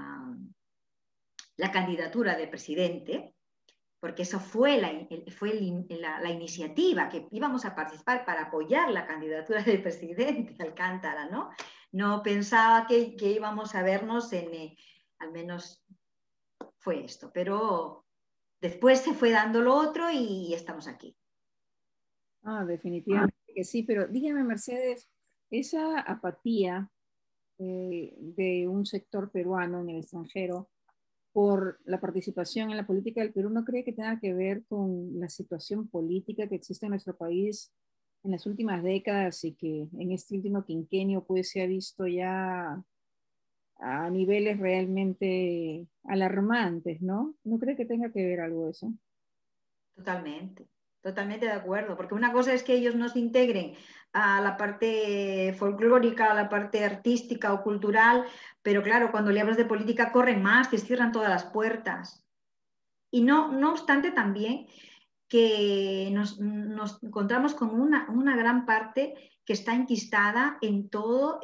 la candidatura de presidente, porque eso fue la iniciativa, que íbamos a participar para apoyar la candidatura del presidente Alcántara, ¿no? No pensaba que íbamos a vernos al menos fue esto, pero después se fue dando lo otro y estamos aquí. Definitivamente que sí, pero dígame, Mercedes, esa apatía de un sector peruano en el extranjero por la participación en la política del Perú, ¿no cree que tenga que ver con la situación política que existe en nuestro país en las últimas décadas y que en este último quinquenio pues se ha visto ya a niveles realmente alarmantes, ¿no? ¿No cree que tenga que ver algo de eso? Totalmente, totalmente de acuerdo, porque una cosa es que ellos no se integren a la parte folclórica, a la parte artística o cultural, pero claro, cuando le hablas de política corren más, te cierran todas las puertas. Y no obstante también que nos encontramos con una gran parte que está enquistada en todo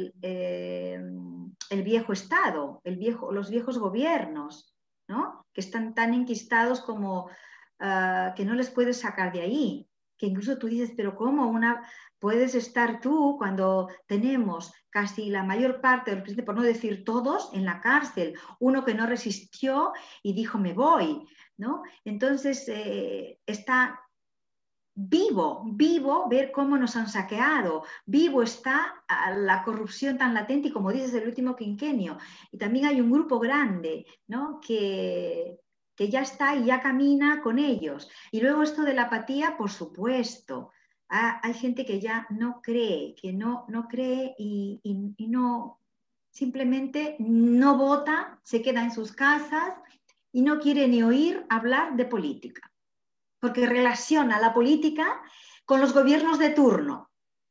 el viejo Estado, los viejos gobiernos, ¿no? Que están tan enquistados como que no les puedes sacar de ahí. Que incluso tú dices, pero ¿cómo puedes estar tú cuando tenemos casi la mayor parte de los presidentes, por no decir todos, en la cárcel? Uno que no resistió y dijo, me voy, ¿no? Entonces, está vivo ver cómo nos han saqueado, vivo está la corrupción tan latente y como dices, el último quinquenio. Y también hay un grupo grande, ¿no? que ya está y ya camina con ellos. Y luego esto de la apatía, por supuesto. Hay gente que ya no cree, que no cree y no, simplemente no vota, se queda en sus casas y no quiere ni oír hablar de política, porque relaciona la política con los gobiernos de turno.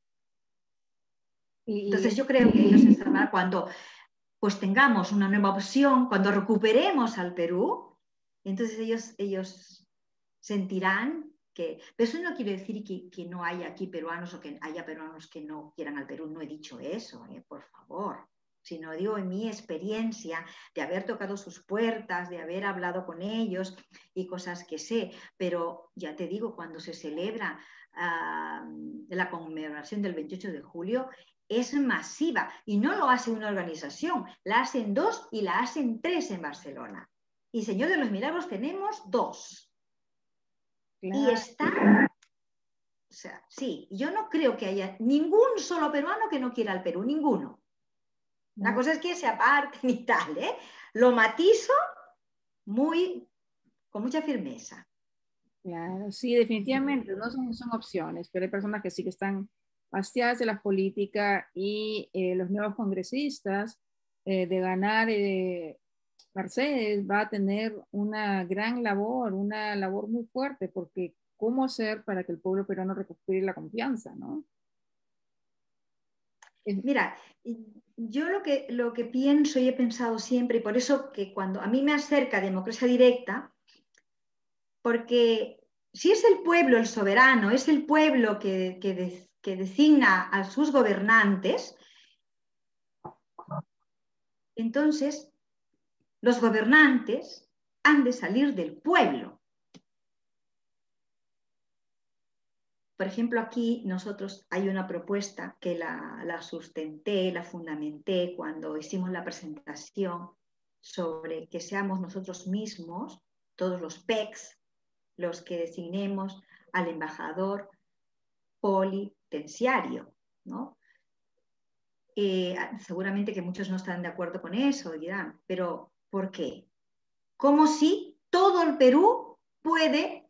Entonces yo creo que ellos estarán cuando pues tengamos una nueva opción, cuando recuperemos al Perú, entonces ellos sentirán que... Pero eso no quiere decir que no haya aquí peruanos o que haya peruanos que no quieran al Perú. No he dicho eso, por favor. Sino digo en mi experiencia de haber tocado sus puertas, de haber hablado con ellos y cosas que sé. Pero ya te digo, cuando se celebra la conmemoración del 28 de julio, es masiva y no lo hace una organización, la hacen 2 y la hacen 3 en Barcelona. Y Señor de los Milagros tenemos 2. Claro. Y está, o sea, sí, yo no creo que haya ningún solo peruano que no quiera al Perú, ninguno. La cosa es que se aparten y tal, ¿eh? Lo matizo con mucha firmeza. Claro, sí, definitivamente, no son opciones, pero hay personas que sí que están hastiadas de la política y los nuevos congresistas de ganar, Mercedes va a tener una gran labor, una labor muy fuerte, porque cómo hacer para que el pueblo peruano recupere la confianza, ¿no? Mira, yo lo que pienso y he pensado siempre, y por eso que cuando a mí me acerca democracia directa, porque si es el pueblo el soberano, es el pueblo que designa a sus gobernantes, entonces los gobernantes han de salir del pueblo. Por ejemplo, aquí nosotros hay una propuesta que la sustenté, la fundamenté cuando hicimos la presentación sobre que seamos nosotros mismos, todos los PECs, los que designemos al embajador politenciario, ¿no? Seguramente que muchos no están de acuerdo con eso, dirán, pero ¿por qué? Como si todo el Perú puede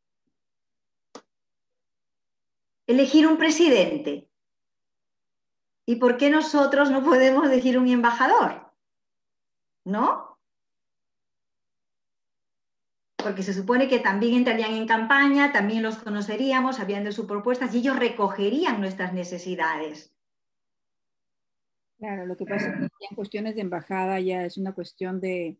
elegir un presidente. ¿Y por qué nosotros no podemos elegir un embajador? ¿No? Porque se supone que también entrarían en campaña, también los conoceríamos, sabían de sus propuestas y ellos recogerían nuestras necesidades. Claro, lo que pasa es que ya en cuestiones de embajada ya es una cuestión de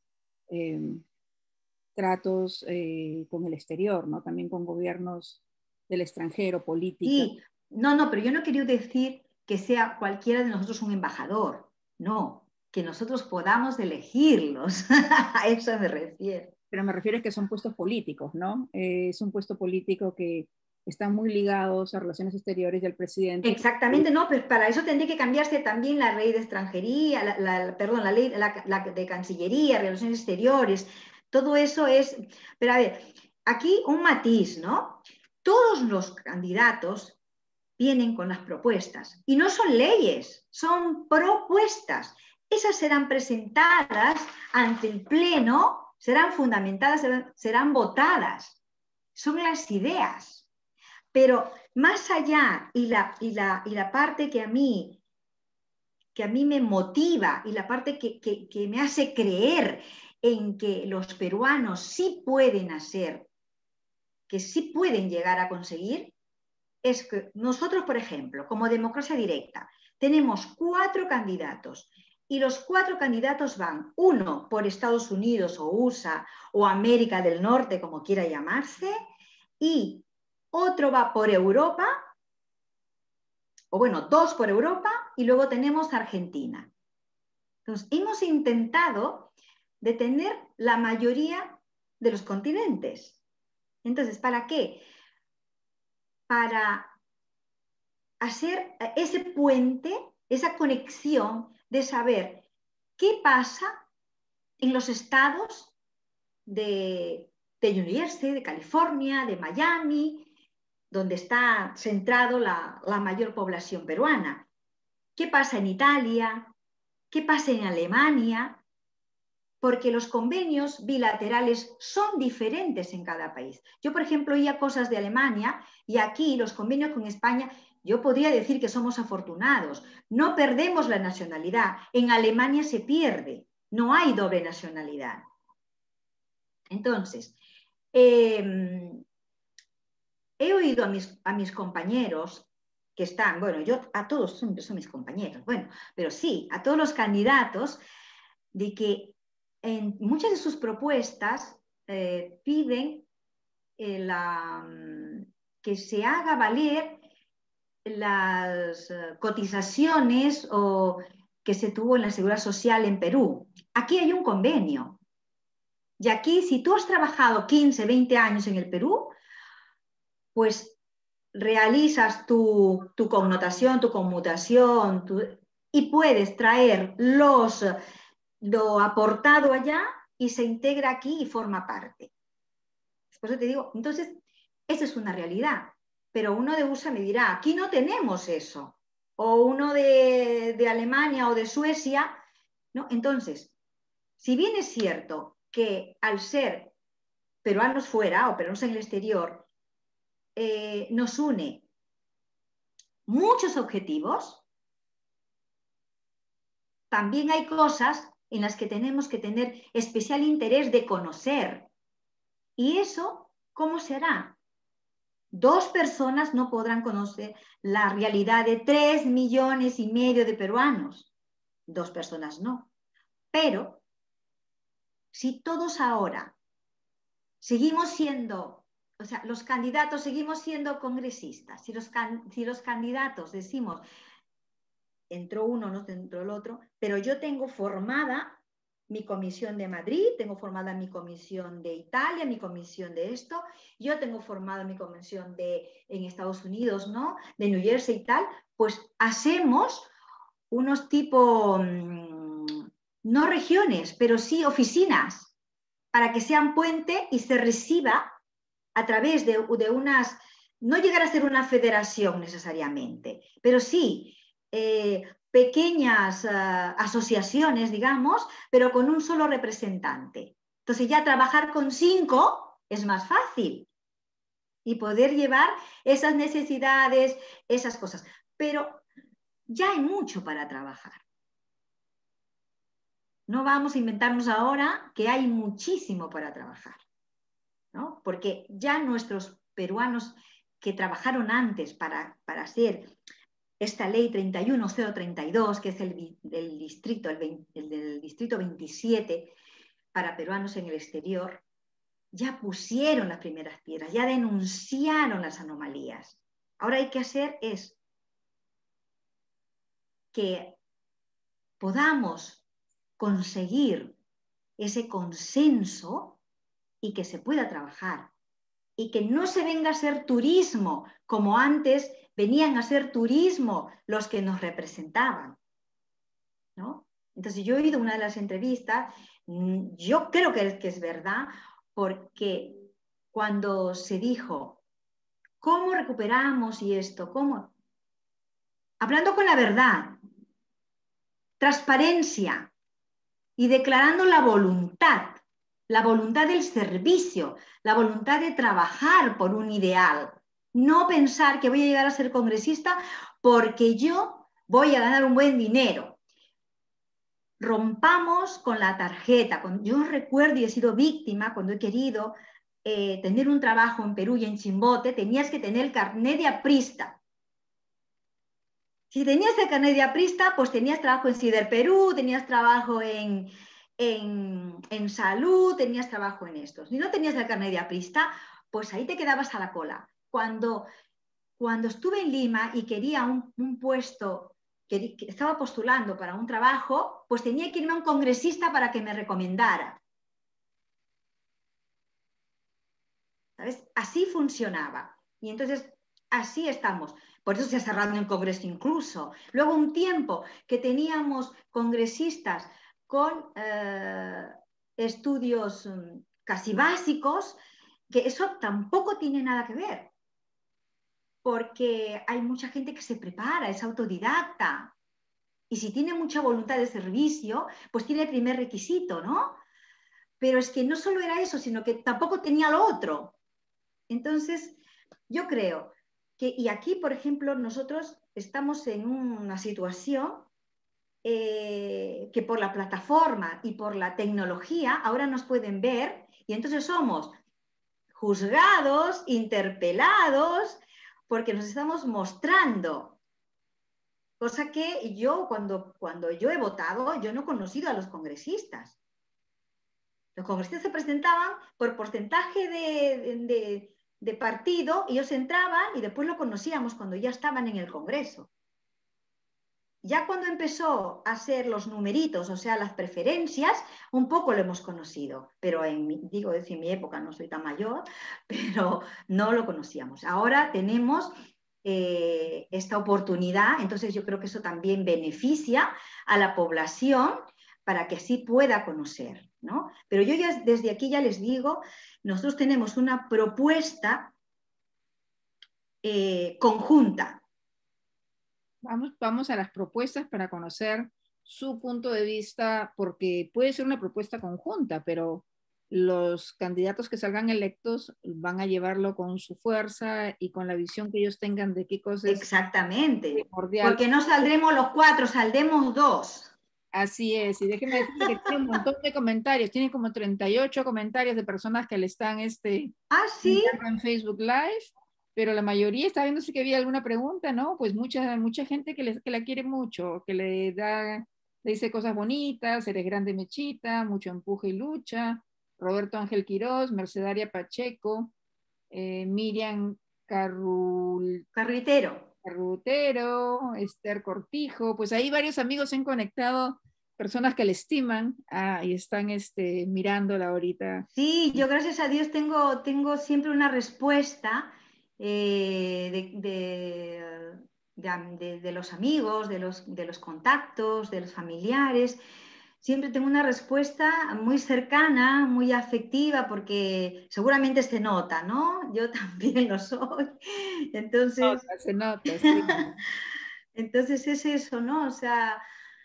tratos con el exterior, ¿no? También con gobiernos del extranjero, política. Sí, no, pero yo no quería decir que sea cualquiera de nosotros un embajador, no, que nosotros podamos elegirlos, a eso me refiero. Pero me refiero a que son puestos políticos, ¿no? Es un puesto político que están muy ligados a relaciones exteriores y al presidente. Exactamente, no, pero para eso tendría que cambiarse también la ley de extranjería, perdón, la ley de Cancillería, Relaciones Exteriores, todo eso es... Pero a ver, aquí un matiz, ¿no? Todos los candidatos vienen con las propuestas y no son leyes, son propuestas. Esas serán presentadas ante el Pleno, serán fundamentadas, serán votadas. Son las ideas. Pero más allá, y la parte que a mí me motiva y la parte que me hace creer en que los peruanos sí pueden hacer, que sí pueden llegar a conseguir, es que nosotros, por ejemplo, como democracia directa, tenemos 4 candidatos y los 4 candidatos van, uno por Estados Unidos o USA o América del Norte, como quiera llamarse, y otro va por Europa, o bueno, 2 por Europa, y luego tenemos Argentina. Entonces, hemos intentado detener la mayoría de los continentes. Entonces, ¿para qué? Para hacer ese puente, esa conexión de saber qué pasa en los estados de New Jersey, de California, de Miami, donde está centrado la mayor población peruana. ¿Qué pasa en Italia? ¿Qué pasa en Alemania? Porque los convenios bilaterales son diferentes en cada país. Yo, por ejemplo, oía cosas de Alemania y aquí los convenios con España, yo podría decir que somos afortunados. No perdemos la nacionalidad. En Alemania se pierde. No hay doble nacionalidad. Entonces, he oído a mis compañeros que están, bueno, yo a todos son mis compañeros, bueno, pero sí, a todos los candidatos, de que en muchas de sus propuestas piden que se haga valer las cotizaciones o que se tuvo en la Seguridad Social en Perú. Aquí hay un convenio. Y aquí, si tú has trabajado 15, 20 años en el Perú, pues realizas tu connotación, tu conmutación, y puedes traer lo aportado allá y se integra aquí y forma parte. Por eso te digo, entonces, esa es una realidad. Pero uno de USA me dirá, aquí no tenemos eso. O uno de Alemania o de Suecia, ¿no? Entonces, si bien es cierto que al ser peruanos fuera o peruanos en el exterior, nos une muchos objetivos, también hay cosas en las que tenemos que tener especial interés de conocer. ¿Y eso cómo se hará? 2 personas no podrán conocer la realidad de 3,5 millones de peruanos. 2 personas no. Pero si todos ahora seguimos siendo, o sea, los candidatos seguimos siendo congresistas, si los candidatos decimos, entró uno, no entró el otro, pero yo tengo formada mi comisión de Madrid, tengo formada mi comisión de Italia, mi comisión de esto, yo tengo formada mi comisión en Estados Unidos, ¿no? De New Jersey y tal, pues hacemos unos tipo, no regiones, pero sí oficinas, para que sean puente y se reciba a través de unas, no llegar a ser una federación necesariamente, pero sí pequeñas asociaciones, digamos, pero con un solo representante. Entonces ya trabajar con 5 es más fácil y poder llevar esas necesidades, esas cosas. Pero ya hay mucho para trabajar. No vamos a inventarnos ahora que hay muchísimo para trabajar, ¿no? Porque ya nuestros peruanos que trabajaron antes para hacer esta ley 31032, que es el del distrito 27 para peruanos en el exterior, ya pusieron las primeras piedras, ya denunciaron las anomalías. Ahora hay que hacer es que podamos conseguir ese consenso y que se pueda trabajar. Y que no se venga a ser turismo, como antes venían a ser turismo los que nos representaban, ¿no? Entonces yo he oído una de las entrevistas, yo creo que es verdad, porque cuando se dijo, ¿cómo recuperamos y esto? ¿Cómo? Hablando con la verdad, transparencia y declarando la voluntad del servicio, la voluntad de trabajar por un ideal. No pensar que voy a llegar a ser congresista porque yo voy a ganar un buen dinero. Rompamos con la tarjeta. Yo recuerdo y he sido víctima cuando he querido tener un trabajo en Perú y en Chimbote, tenías que tener el carnet de aprista. Si tenías el carnet de aprista, pues tenías trabajo en Cider Perú, tenías trabajo en salud, tenías trabajo en estos. Si no tenías el carnet de aprista, pues ahí te quedabas a la cola. Cuando estuve en Lima y quería un puesto, que estaba postulando para un trabajo, pues tenía que irme a un congresista para que me recomendara. ¿Sabes? Así funcionaba. Y entonces, así estamos. Por eso se ha cerrado el Congreso incluso. Luego un tiempo que teníamos congresistas con estudios casi básicos, que eso tampoco tiene nada que ver. Porque hay mucha gente que se prepara, es autodidacta. Y si tiene mucha voluntad de servicio, pues tiene el primer requisito, ¿no? Pero es que no solo era eso, sino que tampoco tenía lo otro. Entonces, yo creo que, y aquí, por ejemplo, nosotros estamos en una situación que por la plataforma y por la tecnología ahora nos pueden ver y entonces somos juzgados, interpelados, porque nos estamos mostrando. Cosa que yo, cuando yo he votado, yo no he conocido a los congresistas. Los congresistas se presentaban por porcentaje de partido, ellos entraban y después lo conocíamos cuando ya estaban en el Congreso. Ya cuando empezó a ser los numeritos, o sea, las preferencias, un poco lo hemos conocido, pero digo, en mi época no soy tan mayor, pero no lo conocíamos. Ahora tenemos esta oportunidad, entonces yo creo que eso también beneficia a la población para que así pueda conocer, ¿no? Pero yo ya desde aquí ya les digo, nosotros tenemos una propuesta conjunta. Vamos a las propuestas para conocer su punto de vista, porque puede ser una propuesta conjunta, pero los candidatos que salgan electos van a llevarlo con su fuerza y con la visión que ellos tengan de qué cosas Exactamente, primordial. porque no saldremos los 4, saldremos 2. Así es, y déjeme decirle que tiene un montón de comentarios, tiene como 38 comentarios de personas que le están Ah, sí, en Facebook Live. pero la mayoría está viendo si que había alguna pregunta, ¿no? Pues mucha gente que la quiere mucho, que le dice cosas bonitas, eres grande Mechita, mucho empuje y lucha, Roberto Ángel Quirós, Mercedaria Pacheco, Miriam Carretero. Carrutero, Esther Cortijo, pues ahí varios amigos se han conectado, personas que le estiman, y están mirándola ahorita. Sí, yo gracias a Dios tengo siempre una respuesta de los amigos, de los contactos, de los familiares. Siempre tengo una respuesta muy cercana, muy afectiva, porque seguramente se nota, ¿no? Yo también lo soy. Entonces, Se nota, sí. entonces es eso, ¿no? O sea,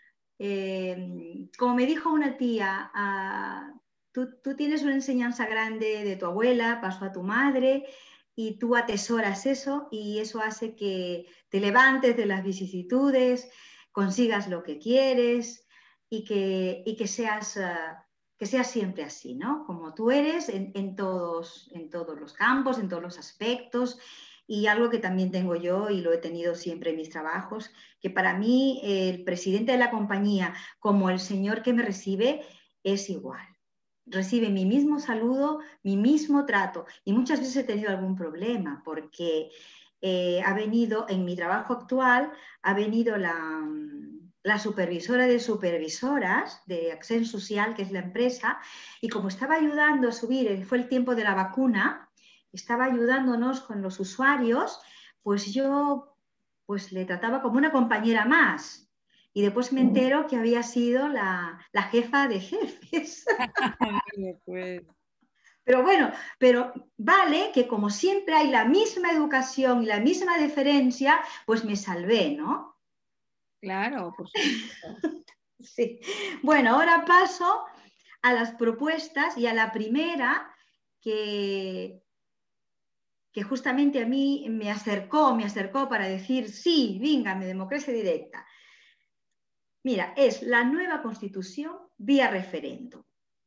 como me dijo una tía, tú tienes una enseñanza grande de tu abuela, pasó a tu madre, y tú atesoras eso y eso hace que te levantes de las vicisitudes, consigas lo que quieres y que seas siempre así, ¿no? Como tú eres en todos los campos, en todos los aspectos. Y algo que también tengo yo y lo he tenido siempre en mis trabajos, que para mí el presidente de la compañía como el señor que me recibe es igual. Recibe mi mismo saludo, mi mismo trato y muchas veces he tenido algún problema porque ha venido, en mi trabajo actual, ha venido la supervisora de supervisoras de Accent Social, que es la empresa, y como estaba ayudando a subir, fue el tiempo de la vacuna, estaba ayudándonos con los usuarios, pues yo pues le trataba como una compañera más. Y después me entero que había sido la jefa de jefes. Mire, pues, Pero bueno, pero vale que como siempre hay la misma educación y la misma deferencia, pues me salvé, ¿no? claro, por supuesto. Sí. Bueno, ahora paso a las propuestas y a la primera que, que justamente a mí me acercó para decir, sí, víngame, democracia directa. Mira, es la nueva constitución vía referéndum.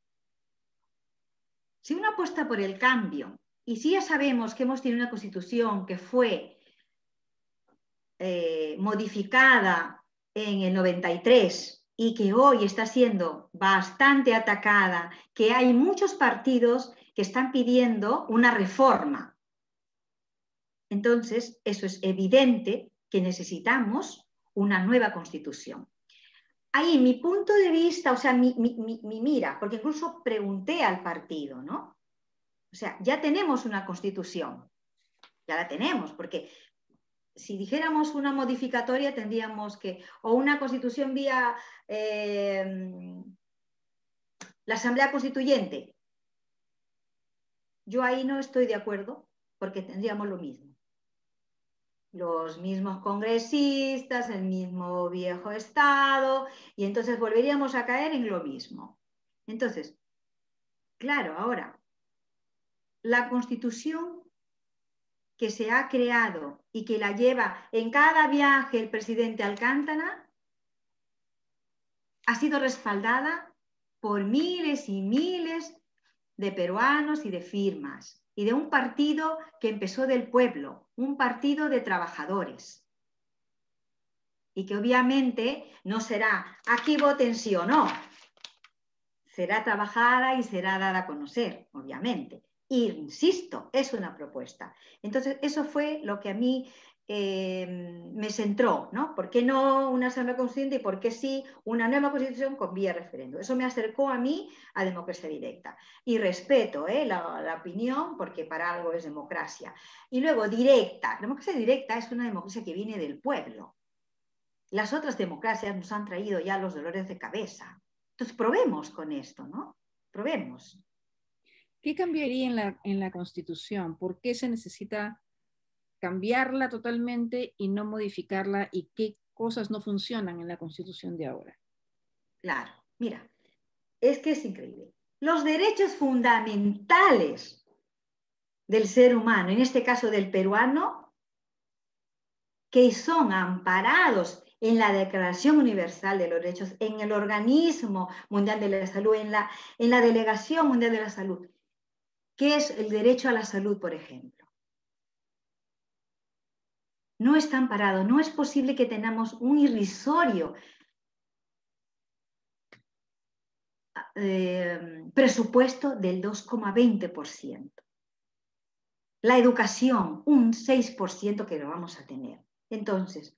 Si uno apuesta por el cambio, y si ya sabemos que hemos tenido una constitución que fue modificada en el 93 y que hoy está siendo bastante atacada, que hay muchos partidos que están pidiendo una reforma. Entonces, eso es evidente que necesitamos una nueva constitución. Ahí mi punto de vista, o sea, mi mira, porque incluso pregunté al partido, ¿no? O sea, ya tenemos una constitución, ya la tenemos, porque si dijéramos una modificatoria tendríamos que, o una constitución vía la Asamblea Constituyente. Yo ahí no estoy de acuerdo porque tendríamos lo mismo. Los mismos congresistas, el mismo viejo Estado, y entonces volveríamos a caer en lo mismo. Entonces, claro, ahora, la Constitución que se ha creado y que la lleva en cada viaje el presidente Alcántara ha sido respaldada por miles y miles de peruanos y de firmas y de un partido que empezó del pueblo, un partido de trabajadores. Y que obviamente no será aquí voten sí o no, será trabajada y será dada a conocer, obviamente. Y, insisto, es una propuesta. Entonces, eso fue lo que a mí me centró, ¿no? ¿Por qué no una asamblea constituyente y por qué sí una nueva constitución con vía referéndum? Eso me acercó a mí a democracia directa. Y respeto la opinión, porque para algo es democracia. Y luego, directa. Democracia directa es una democracia que viene del pueblo. Las otras democracias nos han traído ya los dolores de cabeza. Entonces, probemos con esto, ¿no? Probemos. ¿Qué cambiaría en la Constitución? ¿Por qué se necesita cambiarla totalmente y no modificarla? ¿Y qué cosas no funcionan en la Constitución de ahora? Claro, mira, es que es increíble. Los derechos fundamentales del ser humano, en este caso del peruano, que son amparados en la Declaración Universal de los Derechos, en el Organismo Mundial de la Salud, en la Delegación Mundial de la Salud, que es el derecho a la salud, por ejemplo. no están parados. No es posible que tengamos un irrisorio presupuesto del 2,20%. La educación, un 6% que lo vamos a tener. Entonces,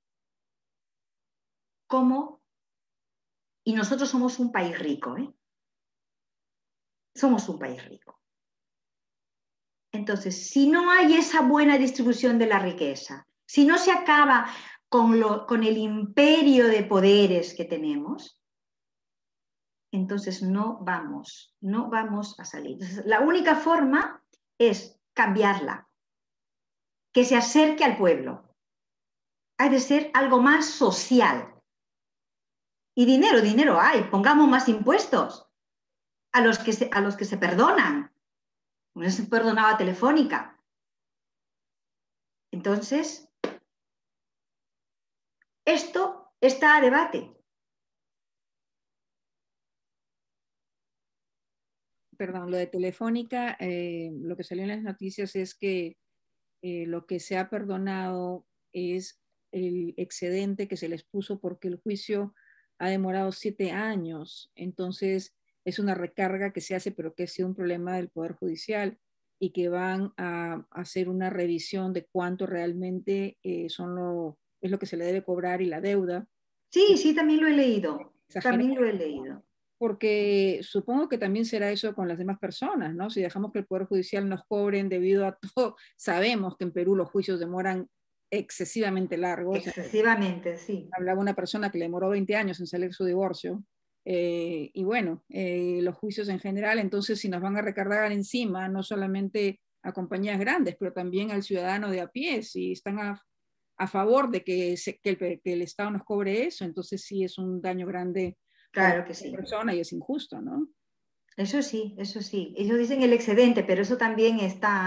¿cómo? Y nosotros somos un país rico, ¿eh? Somos un país rico. Entonces, si no hay esa buena distribución de la riqueza, si no se acaba con el imperio de poderes que tenemos, entonces no vamos a salir. Entonces, la única forma es cambiarla, que se acerque al pueblo. Ha de ser algo más social. Y dinero hay, pongamos más impuestos a los que se perdonan. No se perdonaba Telefónica. Entonces, esto está a debate. Perdón, lo de Telefónica, lo que salió en las noticias es que lo que se ha perdonado es el excedente que se les puso porque el juicio ha demorado 7 años. Entonces, es una recarga que se hace, pero que ha sido un problema del Poder Judicial y que van a hacer una revisión de cuánto realmente es lo que se le debe cobrar y la deuda. Sí, sí, también lo he leído. Exagerado, También lo he leído. porque supongo que también será eso con las demás personas, ¿no? Si dejamos que el Poder Judicial nos cobren debido a todo, sabemos que en Perú los juicios demoran excesivamente largos. Excesivamente, sí. Hablaba una persona que le demoró 20 años en salir su divorcio. Y bueno, los juicios en general, entonces si nos van a recargar encima, no solamente a compañías grandes, pero también al ciudadano de a pie, si están a favor de que el Estado nos cobre eso, entonces sí es un daño grande para Claro que la sí. persona y es injusto, ¿no? Eso sí, eso sí. Ellos dicen el excedente, pero eso también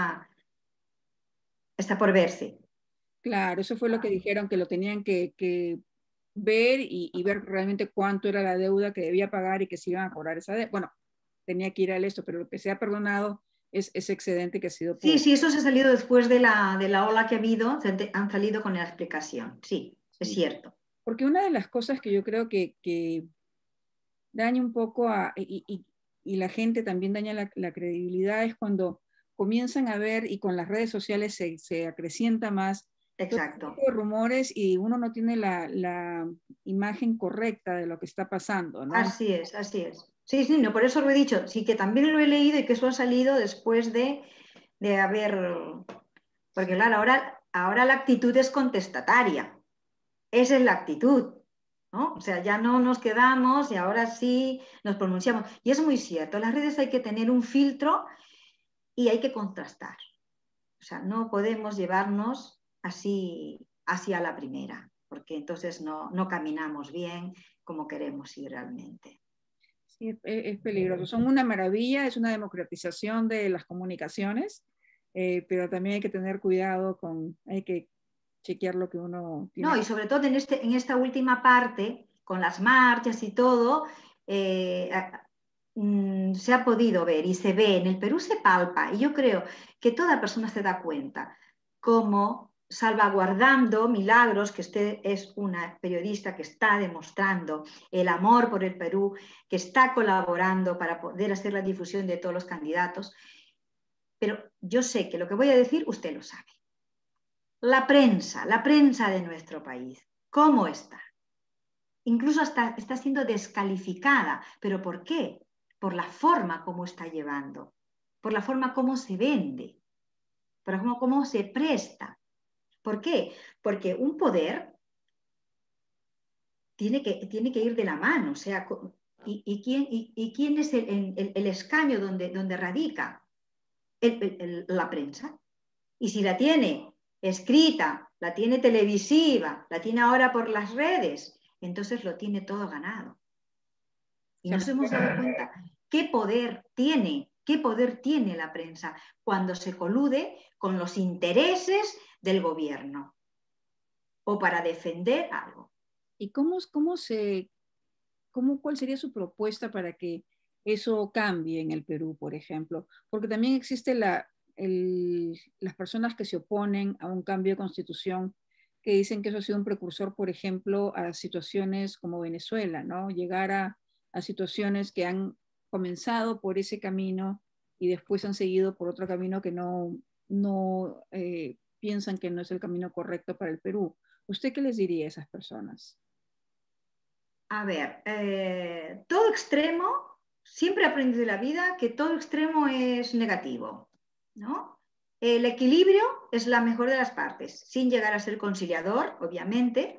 está por verse. Claro, eso fue lo que dijeron, que lo tenían que ver y ver realmente cuánto era la deuda que debía pagar y que se iban a cobrar esa deuda. Bueno, tenía que ir al esto, pero lo que se ha perdonado es ese excedente que ha sido Sí, por... sí, eso se ha salido después de la ola que ha habido, han salido con la explicación. Sí, es Sí. cierto. Porque una de las cosas que yo creo que daña un poco y la gente también daña la credibilidad es cuando comienzan a ver y con las redes sociales se acrecienta más todo este Exacto. tipo de rumores y uno no tiene la imagen correcta de lo que está pasando, ¿no? Así es, así es. Sí, sí, no, por eso lo he dicho. Sí, que también lo he leído y que eso ha salido después de haber. Porque claro, ahora la actitud es contestataria. Esa es la actitud, ¿no? O sea, ya no nos quedamos y ahora sí nos pronunciamos. Y es muy cierto, en las redes hay que tener un filtro y hay que contrastar. O sea, no podemos llevarnos así hacia la primera, porque entonces no caminamos bien como queremos ir realmente. Sí, es peligroso. Son una maravilla, es una democratización de las comunicaciones, pero también hay que tener cuidado hay que chequear lo que uno No, tiene. y sobre todo en esta última parte, con las marchas y todo, eh, se ha podido ver y se ve, en el Perú se palpa, y yo creo que toda persona se da cuenta cómo salvaguardando Milagros, que usted es una periodista que está demostrando el amor por el Perú, que está colaborando para poder hacer la difusión de todos los candidatos, pero yo sé que lo que voy a decir usted lo sabe. La prensa de nuestro país, ¿cómo está? Incluso hasta está siendo descalificada. ¿Pero por qué? Por la forma como está llevando, por la forma como se vende, por la forma como se presta. ¿Por qué? Porque un poder tiene que ir de la mano. O sea, ¿quién es el escaño donde radica la prensa? Y si la tiene escrita, la tiene televisiva, la tiene ahora por las redes, entonces lo tiene todo ganado. Y Se nos hemos dado cuenta qué poder tiene la prensa cuando se colude con los intereses del gobierno o para defender algo. ¿Y cuál sería su propuesta para que eso cambie en el Perú, por ejemplo? Porque también existe las personas que se oponen a un cambio de constitución, que dicen que eso ha sido un precursor, por ejemplo, a situaciones como Venezuela, ¿no? Llegar a situaciones que han comenzado por ese camino y después han seguido por otro camino que no piensan que no es el camino correcto para el Perú. ¿Usted qué les diría a esas personas? A ver, todo extremo, siempre he aprendido de la vida que todo extremo es negativo, ¿no? El equilibrio es la mejor de las partes, sin llegar a ser conciliador, obviamente,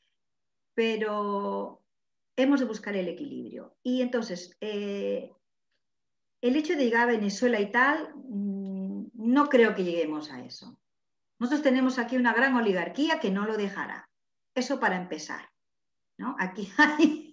pero hemos de buscar el equilibrio. Y entonces, el hecho de llegar a Venezuela y tal, no creo que lleguemos a eso. Nosotros tenemos aquí una gran oligarquía que no lo dejará. Eso para empezar, ¿no? Aquí hay...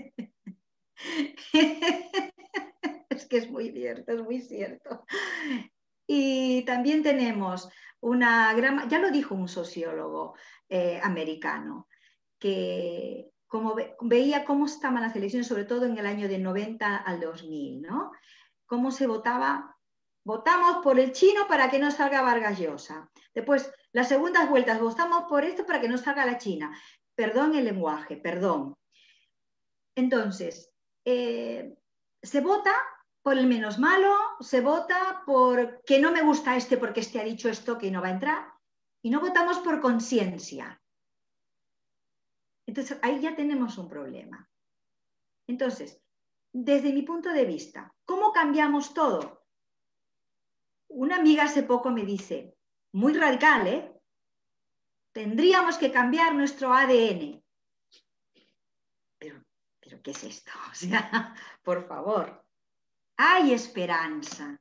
Es que es muy cierto, es muy cierto. Y también tenemos una gran... Ya lo dijo un sociólogo americano, que como veía cómo estaban las elecciones, sobre todo en el año de 90 al 2000, ¿no? Cómo se votaba, votamos por el chino para que no salga Vargas Llosa. Después, las segundas vueltas, votamos por esto para que no salga la China. Perdón el lenguaje, perdón. Entonces, se vota por el menos malo, se vota por que no me gusta este porque este ha dicho esto que no va a entrar, y no votamos por conciencia. Entonces, ahí ya tenemos un problema. Entonces, desde mi punto de vista, ¿cómo cambiamos todo? Una amiga hace poco me dice, muy radical, ¿eh? Tendríamos que cambiar nuestro ADN. Pero ¿qué es esto? O sea, por favor, hay esperanza,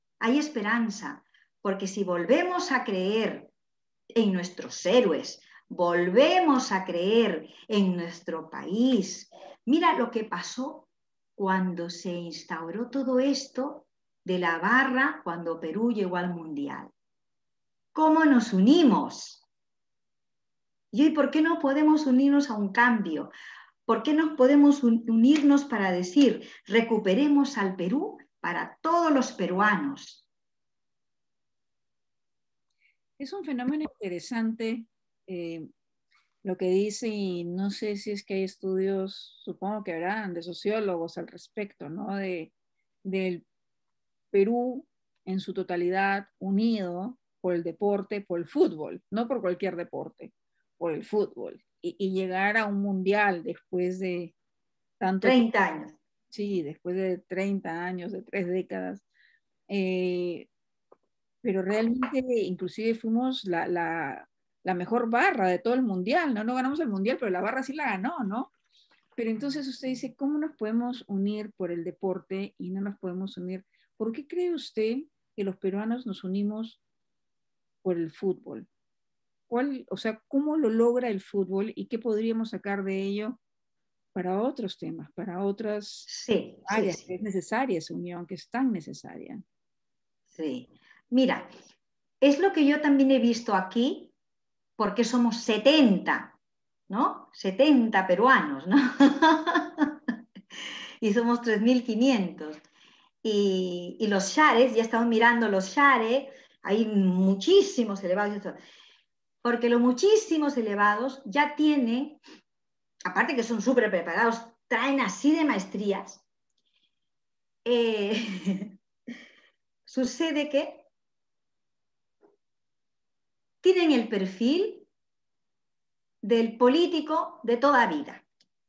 porque si volvemos a creer en nuestros héroes, volvemos a creer en nuestro país. Mira lo que pasó cuando se instauró todo esto de la barra cuando Perú llegó al Mundial. ¿Cómo nos unimos? ¿Y hoy por qué no podemos unirnos a un cambio? ¿Por qué no podemos unirnos para decir, recuperemos al Perú para todos los peruanos? Es un fenómeno interesante lo que dice, y no sé si es que hay estudios, supongo que habrán, de sociólogos al respecto, ¿no? Del Perú en su totalidad unido por el deporte, por el fútbol, no por cualquier deporte, por el fútbol. Y llegar a un mundial después de tanto 30 años. Sí, después de 30 años, de 3 décadas. Eh, pero realmente inclusive fuimos la mejor barra de todo el mundial, ¿no? No ganamos el mundial, pero la barra sí la ganó, ¿no? Pero entonces usted dice, ¿cómo nos podemos unir por el deporte y no nos podemos unir? ¿Por qué cree usted que los peruanos nos unimos por el fútbol? O sea, ¿cómo lo logra el fútbol y qué podríamos sacar de ello para otros temas, para otras Sí, sí, áreas que sí, es necesaria esa unión, que es tan necesaria? sí. Mira, es lo que yo también he visto aquí, porque somos 70, ¿no? 70 peruanos, ¿no? Y somos 3.500. Y los shares, ya estamos mirando los shares, hay muchísimos elevados, porque los muchísimos elevados ya tienen, aparte que son súper preparados, traen así de maestrías, sucede que tienen el perfil del político de toda vida,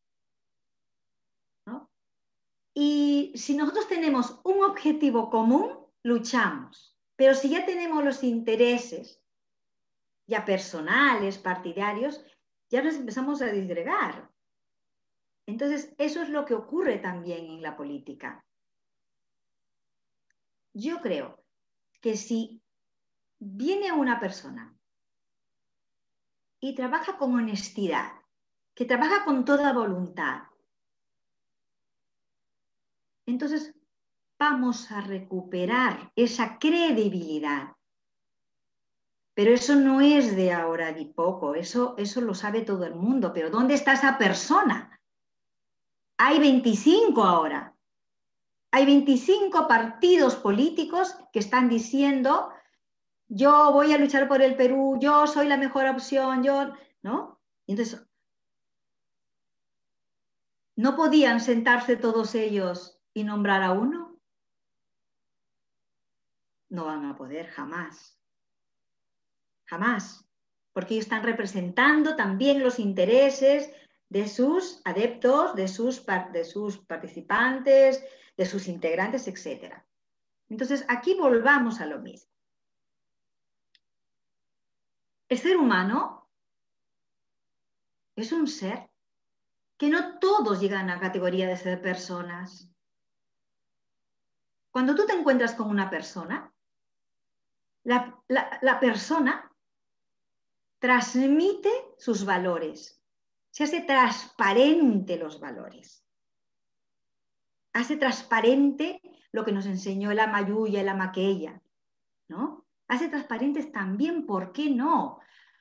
¿no? Y si nosotros tenemos un objetivo común, luchamos. Pero si ya tenemos los intereses ya personales, partidarios, ya nos empezamos a disgregar. Entonces, eso es lo que ocurre también en la política. Yo creo que si viene una persona y trabaja con honestidad, que trabaja con toda voluntad, entonces vamos a recuperar esa credibilidad. Pero eso no es de ahora ni poco, eso lo sabe todo el mundo. Pero ¿dónde está esa persona? Hay 25 ahora. Hay 25 partidos políticos que están diciendo yo voy a luchar por el Perú, yo soy la mejor opción, yo, ¿no? Y entonces, ¿no podían sentarse todos ellos y nombrar a uno? No van a poder, jamás. Jamás. Porque ellos están representando también los intereses de sus adeptos, de sus participantes, de sus integrantes, etc. Entonces, aquí volvamos a lo mismo. El ser humano es un ser que no todos llegan a la categoría de ser personas. Cuando tú te encuentras con una persona, la persona transmite sus valores, se hace transparente los valores, hace transparente lo que nos enseñó el Amayuya, el Amaqueya, ¿no? Hace transparentes también, ¿por qué no?,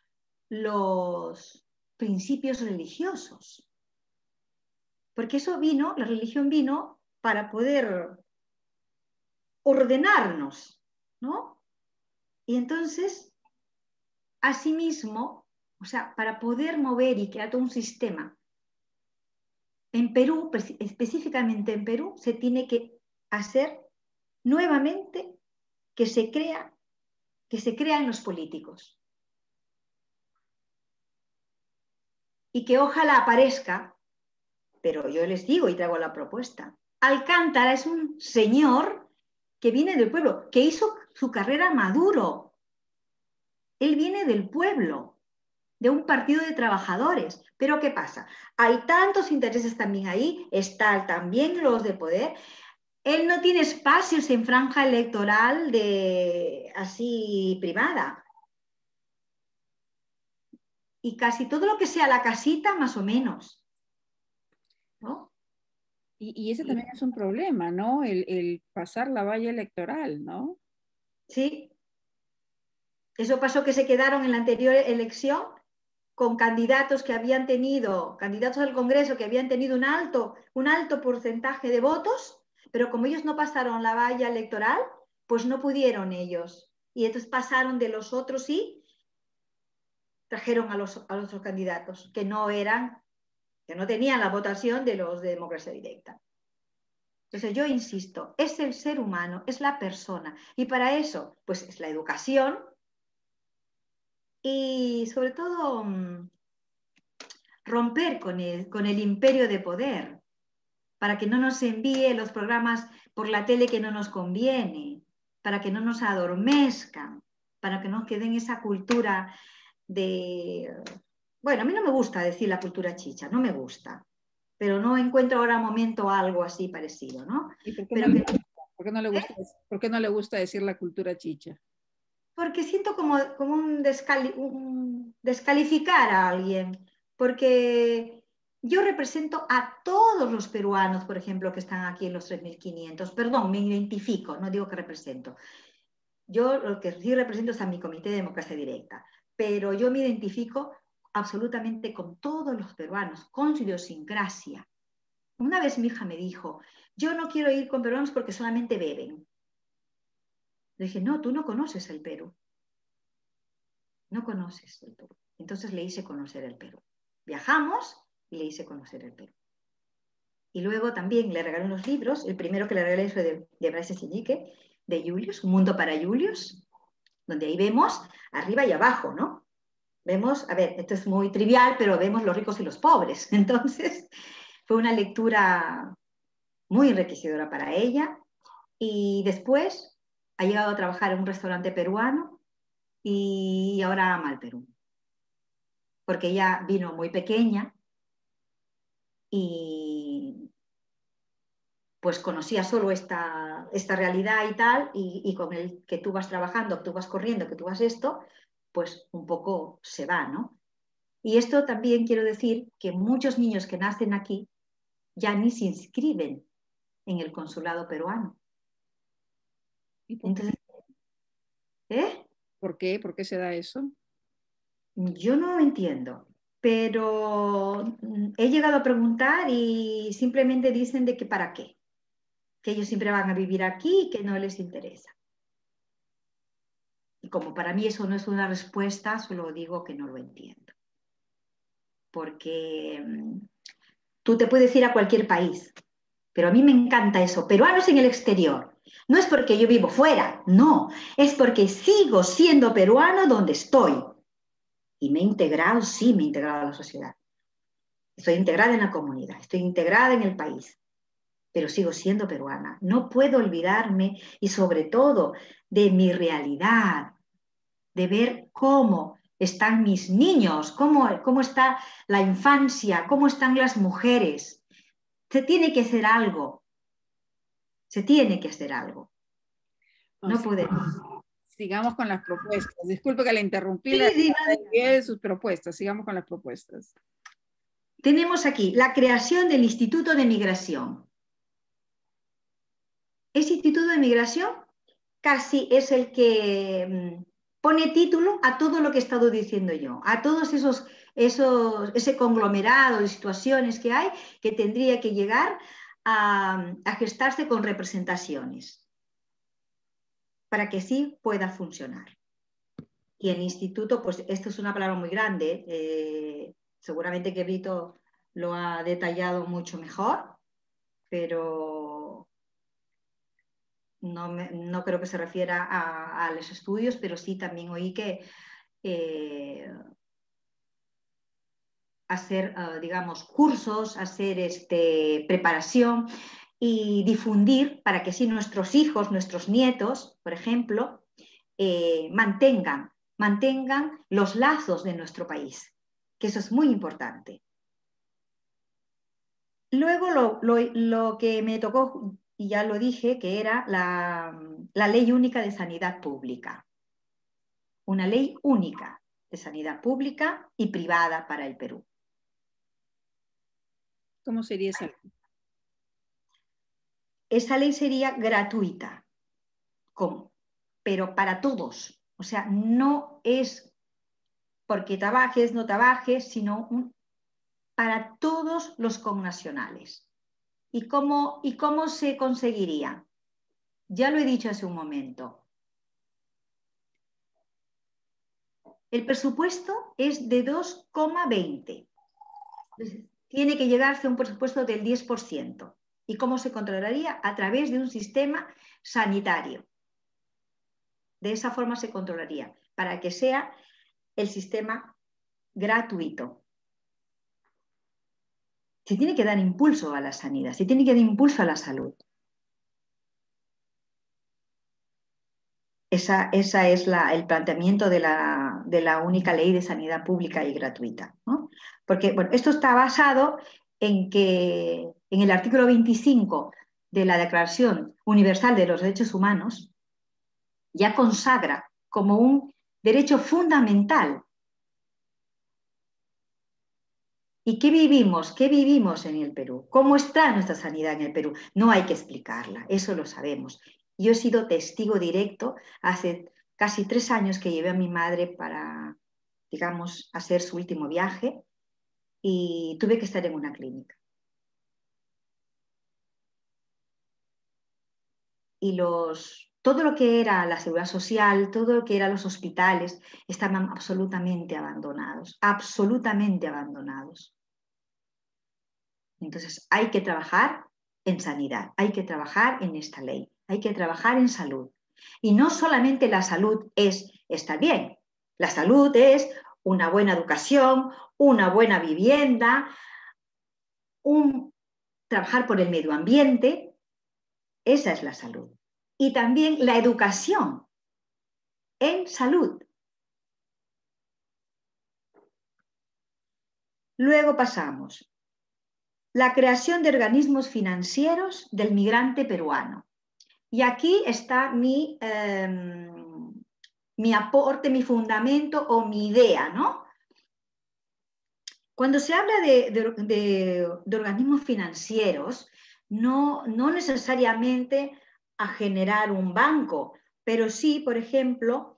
los principios religiosos. Porque eso vino, la religión vino para poder ordenarnos, ¿no? Y entonces, asimismo, o sea, para poder mover y crear todo un sistema, en Perú, específicamente en Perú, se tiene que hacer nuevamente que se crean los políticos. Y que ojalá aparezca, pero yo les digo y traigo la propuesta. Alcántara es un señor que viene del pueblo, que hizo su carrera Maduro. Él viene del pueblo, de un partido de trabajadores. Pero ¿qué pasa? Hay tantos intereses también ahí, están también los de poder. Él no tiene espacios en franja electoral de así privada. Y casi todo lo que sea la casita, más o menos, ¿no? Y ese también es un problema, ¿no? El pasar la valla electoral, ¿no? Sí. Eso pasó que se quedaron en la anterior elección con candidatos que habían tenido, candidatos al Congreso que habían tenido un alto porcentaje de votos, pero como ellos no pasaron la valla electoral, pues no pudieron ellos. Y entonces pasaron de los otros y trajeron a los otros candidatos que no tenían la votación de los de democracia directa. Entonces yo insisto, es el ser humano, es la persona. Y para eso, pues es la educación y sobre todo romper con el imperio de poder, para que no nos envíe los programas por la tele que no nos conviene, para que no nos adormezcan, para que no queden esa cultura de... Bueno, a mí no me gusta decir la cultura chicha, no me gusta, pero no encuentro ahora momento algo así parecido, ¿no? ¿Y por qué no Pero le que, gusta? ¿Por qué no le gusta, por qué no le gusta decir la cultura chicha? porque siento como un descalificar a alguien, porque yo represento a todos los peruanos, por ejemplo, que están aquí en los 3.500. Perdón, me identifico, no digo que represento. Yo lo que sí represento es a mi comité de democracia directa, pero yo me identifico absolutamente con todos los peruanos, con su idiosincrasia. Una vez mi hija me dijo, yo no quiero ir con peruanos porque solamente beben. Le dije, no, tú no conoces el Perú. No conoces el Perú. Entonces le hice conocer el Perú. Viajamos y le hice conocer el Perú. Y luego también le regalé unos libros. El primero que le regalé fue de Bryce Sinique, de Julius, Un mundo para Julius, donde ahí vemos arriba y abajo, ¿no? Vemos, a ver, esto es muy trivial, pero vemos los ricos y los pobres. Entonces, fue una lectura muy enriquecedora para ella. Y después ha llegado a trabajar en un restaurante peruano y ahora ama el Perú. Porque ella vino muy pequeña y pues conocía solo esta realidad y tal, y con el que tú vas trabajando, que tú vas corriendo, que tú vas esto, pues un poco se va, ¿no? Y esto también quiero decir que muchos niños que nacen aquí ya ni se inscriben en el consulado peruano. ¿Y por qué? Entonces, ¿eh? ¿Por qué? ¿Por qué se da eso? Yo no entiendo, pero he llegado a preguntar y simplemente dicen de que para qué, que ellos siempre van a vivir aquí y que no les interesa. como para mí eso no es una respuesta, solo digo que no lo entiendo. Porque tú te puedes ir a cualquier país, pero a mí me encanta eso. Peruanos en el exterior. No es porque yo vivo fuera, no. Es porque sigo siendo peruano donde estoy. Y me he integrado, sí, me he integrado a la sociedad. Estoy integrada en la comunidad, estoy integrada en el país, pero sigo siendo peruana. No puedo olvidarme y sobre todo de mi realidad, de ver cómo están mis niños, cómo está la infancia, cómo están las mujeres. Se tiene que hacer algo, se tiene que hacer algo. O No sea, podemos. sigamos con las propuestas. Disculpe que la interrumpí, Sí, sí, de sus propuestas. Sigamos con las propuestas. tenemos aquí la creación del Instituto de Migración. Ese Instituto de Migración casi es el que pone título a todo lo que he estado diciendo yo, a todos ese conglomerado de situaciones que hay que tendría que llegar a gestarse con representaciones para que sí pueda funcionar. Y el instituto, pues esto es una palabra muy grande, seguramente que Brito lo ha detallado mucho mejor, pero no creo que se refiera a los estudios, pero sí también oí que hacer, digamos, cursos, hacer preparación y difundir para que así nuestros hijos, nuestros nietos, por ejemplo, mantengan los lazos de nuestro país, que eso es muy importante. Luego lo que me tocó, y ya lo dije, que era la Ley Única de Sanidad Pública. Una ley única de sanidad pública y privada para el Perú. ¿Cómo sería esa ley? Esa ley sería gratuita, pero para todos. O sea, no es porque trabajes, no trabajes, sino para todos los connacionales. ¿Y cómo se conseguiría? Ya lo he dicho hace un momento. El presupuesto es de 2,20. Tiene que llegarse a un presupuesto del 10%. ¿Y cómo se controlaría? A través de un sistema sanitario. De esa forma se controlaría, para que sea el sistema gratuito. Se tiene que dar impulso a la sanidad, se tiene que dar impulso a la salud. Esa es el planteamiento de la única ley de sanidad pública y gratuita, ¿no? Porque bueno, esto está basado en que en el artículo 25 de la Declaración Universal de los Derechos Humanos ya consagra como un derecho fundamental. ¿Y qué vivimos? ¿Qué vivimos en el Perú? ¿Cómo está nuestra sanidad en el Perú? No hay que explicarla, eso lo sabemos. Yo he sido testigo directo hace casi 3 años que llevé a mi madre para, digamos, hacer su último viaje y tuve que estar en una clínica. Y todo lo que era la seguridad social, todo lo que eran los hospitales, estaban absolutamente abandonados, absolutamente abandonados. Entonces hay que trabajar en sanidad, hay que trabajar en esta ley, hay que trabajar en salud. Y no solamente la salud es estar bien, la salud es una buena educación, una buena vivienda, trabajar por el medio ambiente, esa es la salud. Y también la educación en salud. Luego pasamos. La creación de organismos financieros del migrante peruano. Y aquí está mi aporte, mi fundamento o mi idea, ¿no? Cuando se habla de organismos financieros, no necesariamente a generar un banco, pero sí, por ejemplo,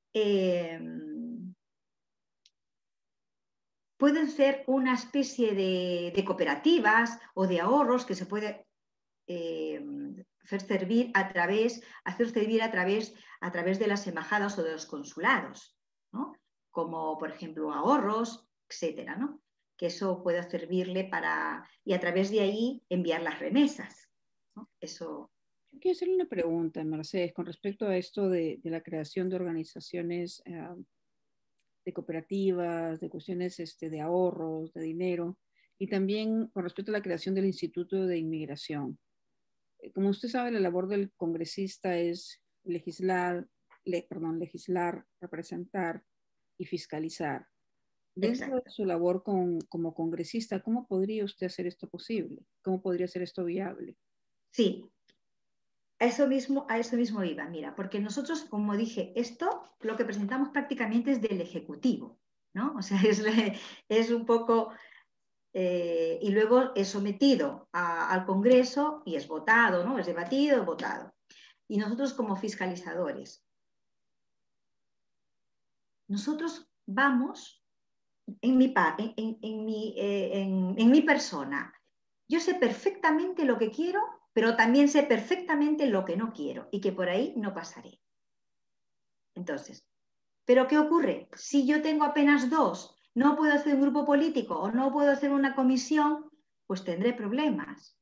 pueden ser una especie de cooperativas o de ahorros que se puede hacer servir a través de las embajadas o de los consulados, ¿no? Como por ejemplo ahorros, etcétera, ¿no? Que eso pueda servirle y a través de ahí enviar las remesas, ¿no? Eso. Quiero hacerle una pregunta, Mercedes, con respecto a esto de la creación de organizaciones, de cooperativas, de cuestiones de ahorros, de dinero, y también con respecto a la creación del Instituto de Inmigración. Como usted sabe, la labor del congresista es legislar, legislar, representar y fiscalizar. Dentro de Exacto. su labor como congresista, ¿cómo podría usted hacer esto posible? ¿Cómo podría hacer esto viable? Sí, a eso mismo iba, mira, porque nosotros, como dije, esto lo que presentamos prácticamente es del Ejecutivo, ¿no? O sea, es un poco, y luego es sometido al Congreso y es votado, ¿no? Es debatido, votado. Y nosotros como fiscalizadores, nosotros vamos en mi persona. Yo sé perfectamente lo que quiero, pero también sé perfectamente lo que no quiero y que por ahí no pasaré. Entonces, ¿pero qué ocurre? Si yo tengo apenas dos, no puedo hacer un grupo político o no puedo hacer una comisión, pues tendré problemas.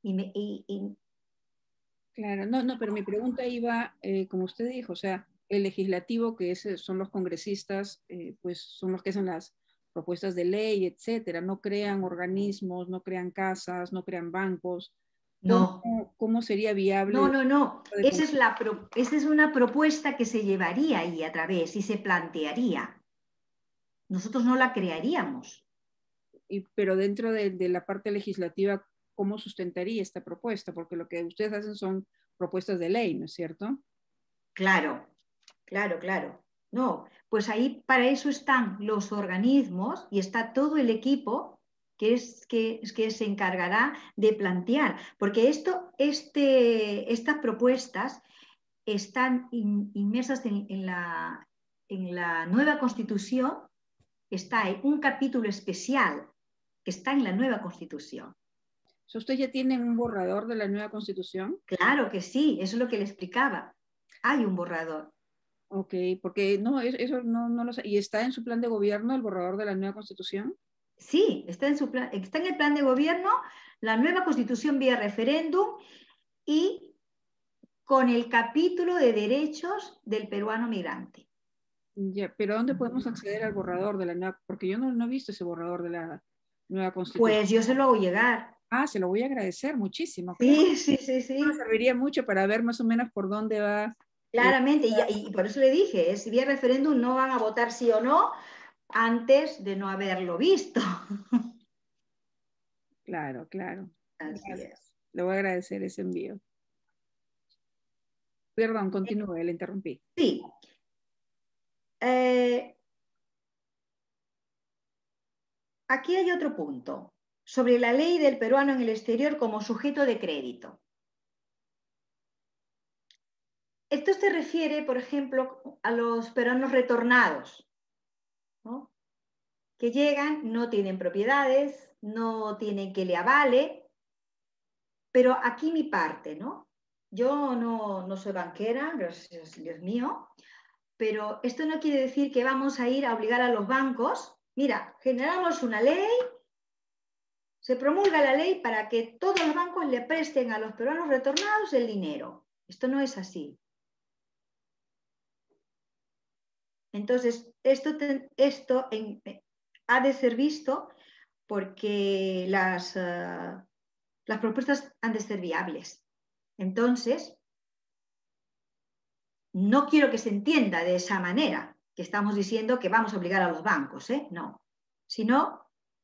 Claro, no, pero mi pregunta iba, como usted dijo, o sea, el legislativo, son los congresistas, pues son los que hacen las propuestas de ley, etcétera, no crean organismos, no crean casas, no crean bancos. ¿Cómo, No, cómo sería viable no. de Esa es una propuesta que se llevaría ahí a través y se plantearía. Nosotros no la crearíamos. pero dentro de la parte legislativa, ¿cómo sustentaría esta propuesta? Porque lo que ustedes hacen son propuestas de ley, ¿no es cierto? Claro, claro. No, pues ahí para eso están los organismos y está todo el equipo que se encargará de plantear, porque estas propuestas están inmersas en la nueva Constitución. Hay un capítulo especial que está en la nueva Constitución. ¿Ustedes ya tienen un borrador de la nueva constitución? Claro que sí, eso es lo que le explicaba. Hay un borrador. Ok, porque no, eso no lo sé. ¿Y está en su plan de gobierno el borrador de la nueva constitución? Sí, está en el plan de gobierno, la nueva Constitución vía referéndum y con el capítulo de derechos del peruano migrante. Ya, pero ¿dónde podemos acceder al borrador de la nueva? Porque yo no he visto ese borrador de la nueva constitución. Pues yo se lo hago llegar. Ah, se lo voy a agradecer muchísimo, claro. Sí, sí, sí, Me sí. serviría mucho para ver más o menos por dónde va. Claramente, y por eso le dije, si vía referéndum no van a votar sí o no antes de no haberlo visto. Claro, claro. Así es. Gracias. Le voy a agradecer ese envío. Perdón, continúe, le interrumpí. Sí. Eh, Aquí hay otro punto sobre la ley del peruano en el exterior como sujeto de crédito. Esto se refiere, por ejemplo, a los peruanos retornados, ¿no? Que llegan, no tienen propiedades, no tienen que le avale, pero aquí mi parte, ¿no? Yo no soy banquera, gracias Dios mío, pero esto no quiere decir que vamos a ir a obligar a los bancos. Mira, generamos una ley, se promulga la ley para que todos los bancos le presten a los peruanos retornados el dinero. Esto no es así. Entonces, esto ha de ser visto porque las propuestas han de ser viables. Entonces, no quiero que se entienda de esa manera, que estamos diciendo que vamos a obligar a los bancos, ¿eh? No. Sino,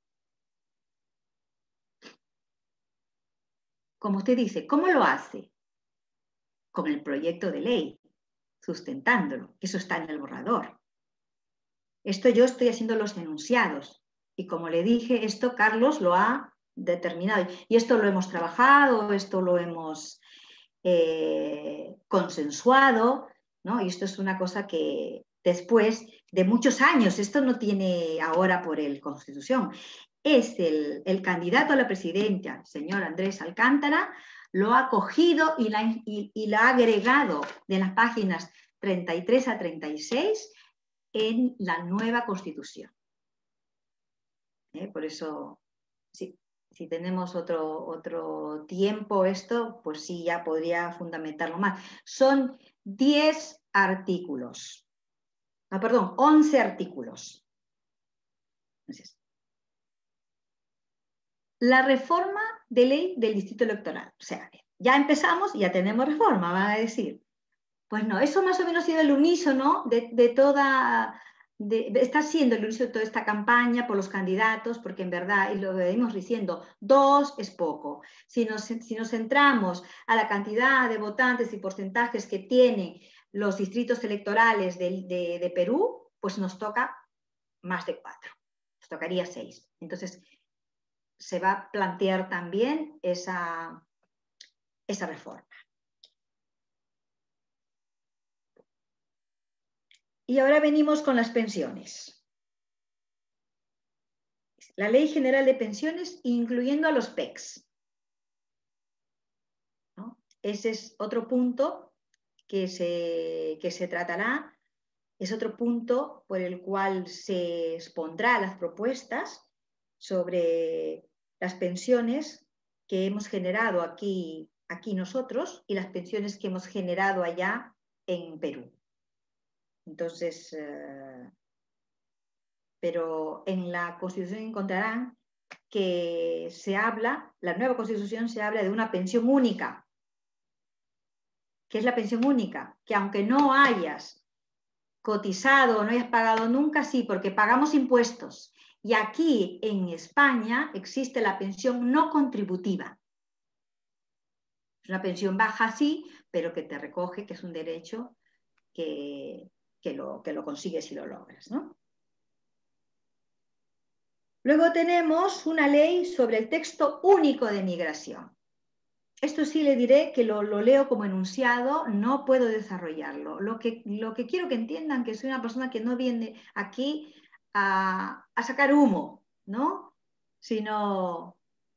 como usted dice, ¿cómo lo hace? Con el proyecto de ley, sustentándolo. Eso está en el borrador. Esto yo estoy haciendo los enunciados. Y como le dije, esto Carlos lo ha determinado. Y esto lo hemos trabajado, esto lo hemos consensuado, ¿no? Y esto es una cosa que después de muchos años, esto no tiene ahora por el Constitución, es el candidato a la presidencia, señor Andrés Alcántara, lo ha cogido y la ha agregado de las páginas 33 a 36 en la nueva Constitución. Por eso, sí, si tenemos otro tiempo esto, pues sí, ya podría fundamentarlo más. Son 10 artículos. Perdón, 11 artículos. Entonces, la reforma de ley del distrito electoral. O sea, ya empezamos y ya tenemos reforma, van a decir. Pues no, eso más o menos ha sido el unísono de toda... está siendo el unísono de toda esta campaña por los candidatos, porque en verdad, y lo venimos diciendo, 2 es poco. Si nos centramos a la cantidad de votantes y porcentajes que tienen los distritos electorales de Perú, pues nos toca más de 4. Nos tocaría 6. Entonces, se va a plantear también esa reforma. Y ahora venimos con las pensiones. La Ley General de Pensiones, incluyendo a los PECs, ¿no? Ese es otro punto que se tratará, es otro punto por el cual se expondrá las propuestas sobre las pensiones que hemos generado aquí nosotros y las pensiones que hemos generado allá en Perú. Entonces, pero en la Constitución encontrarán que la nueva Constitución se habla de una pensión única. ¿Qué es la pensión única? Que aunque no hayas cotizado o no hayas pagado nunca, sí, porque pagamos impuestos. Y aquí en España existe la pensión no contributiva. Es una pensión baja, sí, pero que te recoge, que es un derecho que lo consigues y lo logras, ¿no? Luego tenemos una ley sobre el texto único de migración. Esto sí le diré que lo leo como enunciado, no puedo desarrollarlo. Lo que quiero que entiendan que soy una persona que no viene aquí a sacar humo, ¿no? Sino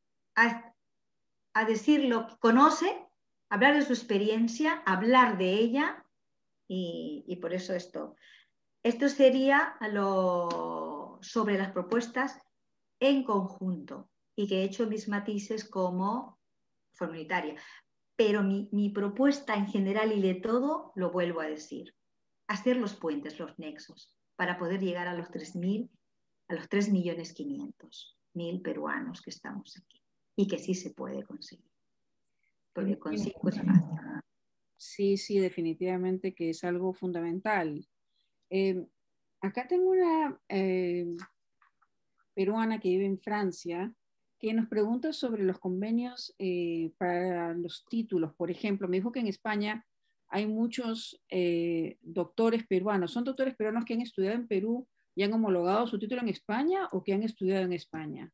a decir lo que conoce, hablar de su experiencia, hablar de ella y por eso esto. Esto sería sobre las propuestas en conjunto y que he hecho mis matices como formalitaria. Pero mi propuesta en general y de todo, lo vuelvo a decir, hacer los puentes, los nexos, para poder llegar a los 3.000, a los 3.500.000 peruanos que estamos aquí y que sí se puede conseguir. Porque consigo es fácil. Sí, sí, definitivamente que es algo fundamental. Acá tengo una peruana que vive en Francia que nos pregunta sobre los convenios para los títulos. Por ejemplo, me dijo que en España hay muchos doctores peruanos. ¿Son doctores peruanos que han estudiado en Perú y han homologado su título en España o que han estudiado en España?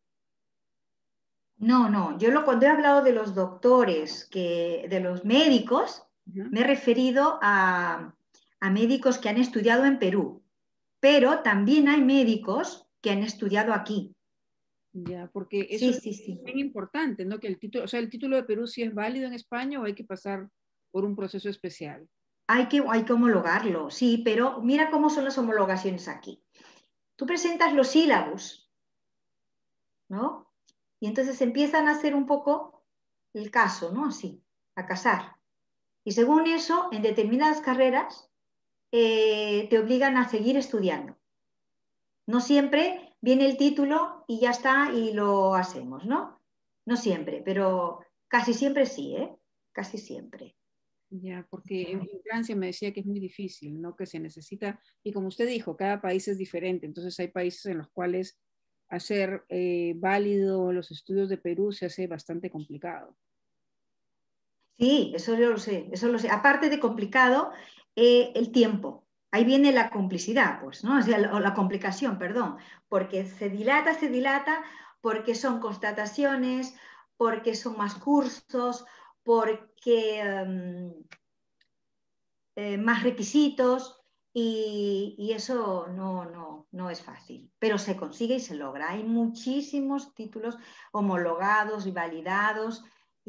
No, yo cuando he hablado de los doctores, de los médicos, me he referido a médicos que han estudiado en Perú, pero también hay médicos que han estudiado aquí. Ya, porque eso Sí. es bien importante, ¿no? Que el título, o sea, el título de Perú sí es válido en España o hay que pasar por un proceso especial. Hay que homologarlo, sí, pero mira cómo son las homologaciones aquí. Tú presentas los sílabus, ¿no? Y entonces empiezan a hacer un poco el caso, ¿no? Así, a casar. Y según eso, en determinadas carreras, te obligan a seguir estudiando. No siempre viene el título y ya está y lo hacemos, ¿no? No siempre, pero casi siempre sí, ¿eh? Casi siempre. Ya, porque en Francia me decía que es muy difícil, ¿no? Que se necesita, y como usted dijo, cada país es diferente, entonces hay países en los cuales hacer válido los estudios de Perú se hace bastante complicado. Sí, eso yo lo sé, eso lo sé. Aparte de complicado, el tiempo. Ahí viene la complicidad, pues, ¿no? O sea, la complicación, perdón, porque se dilata, porque son constataciones, porque son más cursos, porque más requisitos, y eso no es fácil, pero se consigue y se logra. Hay muchísimos títulos homologados y validados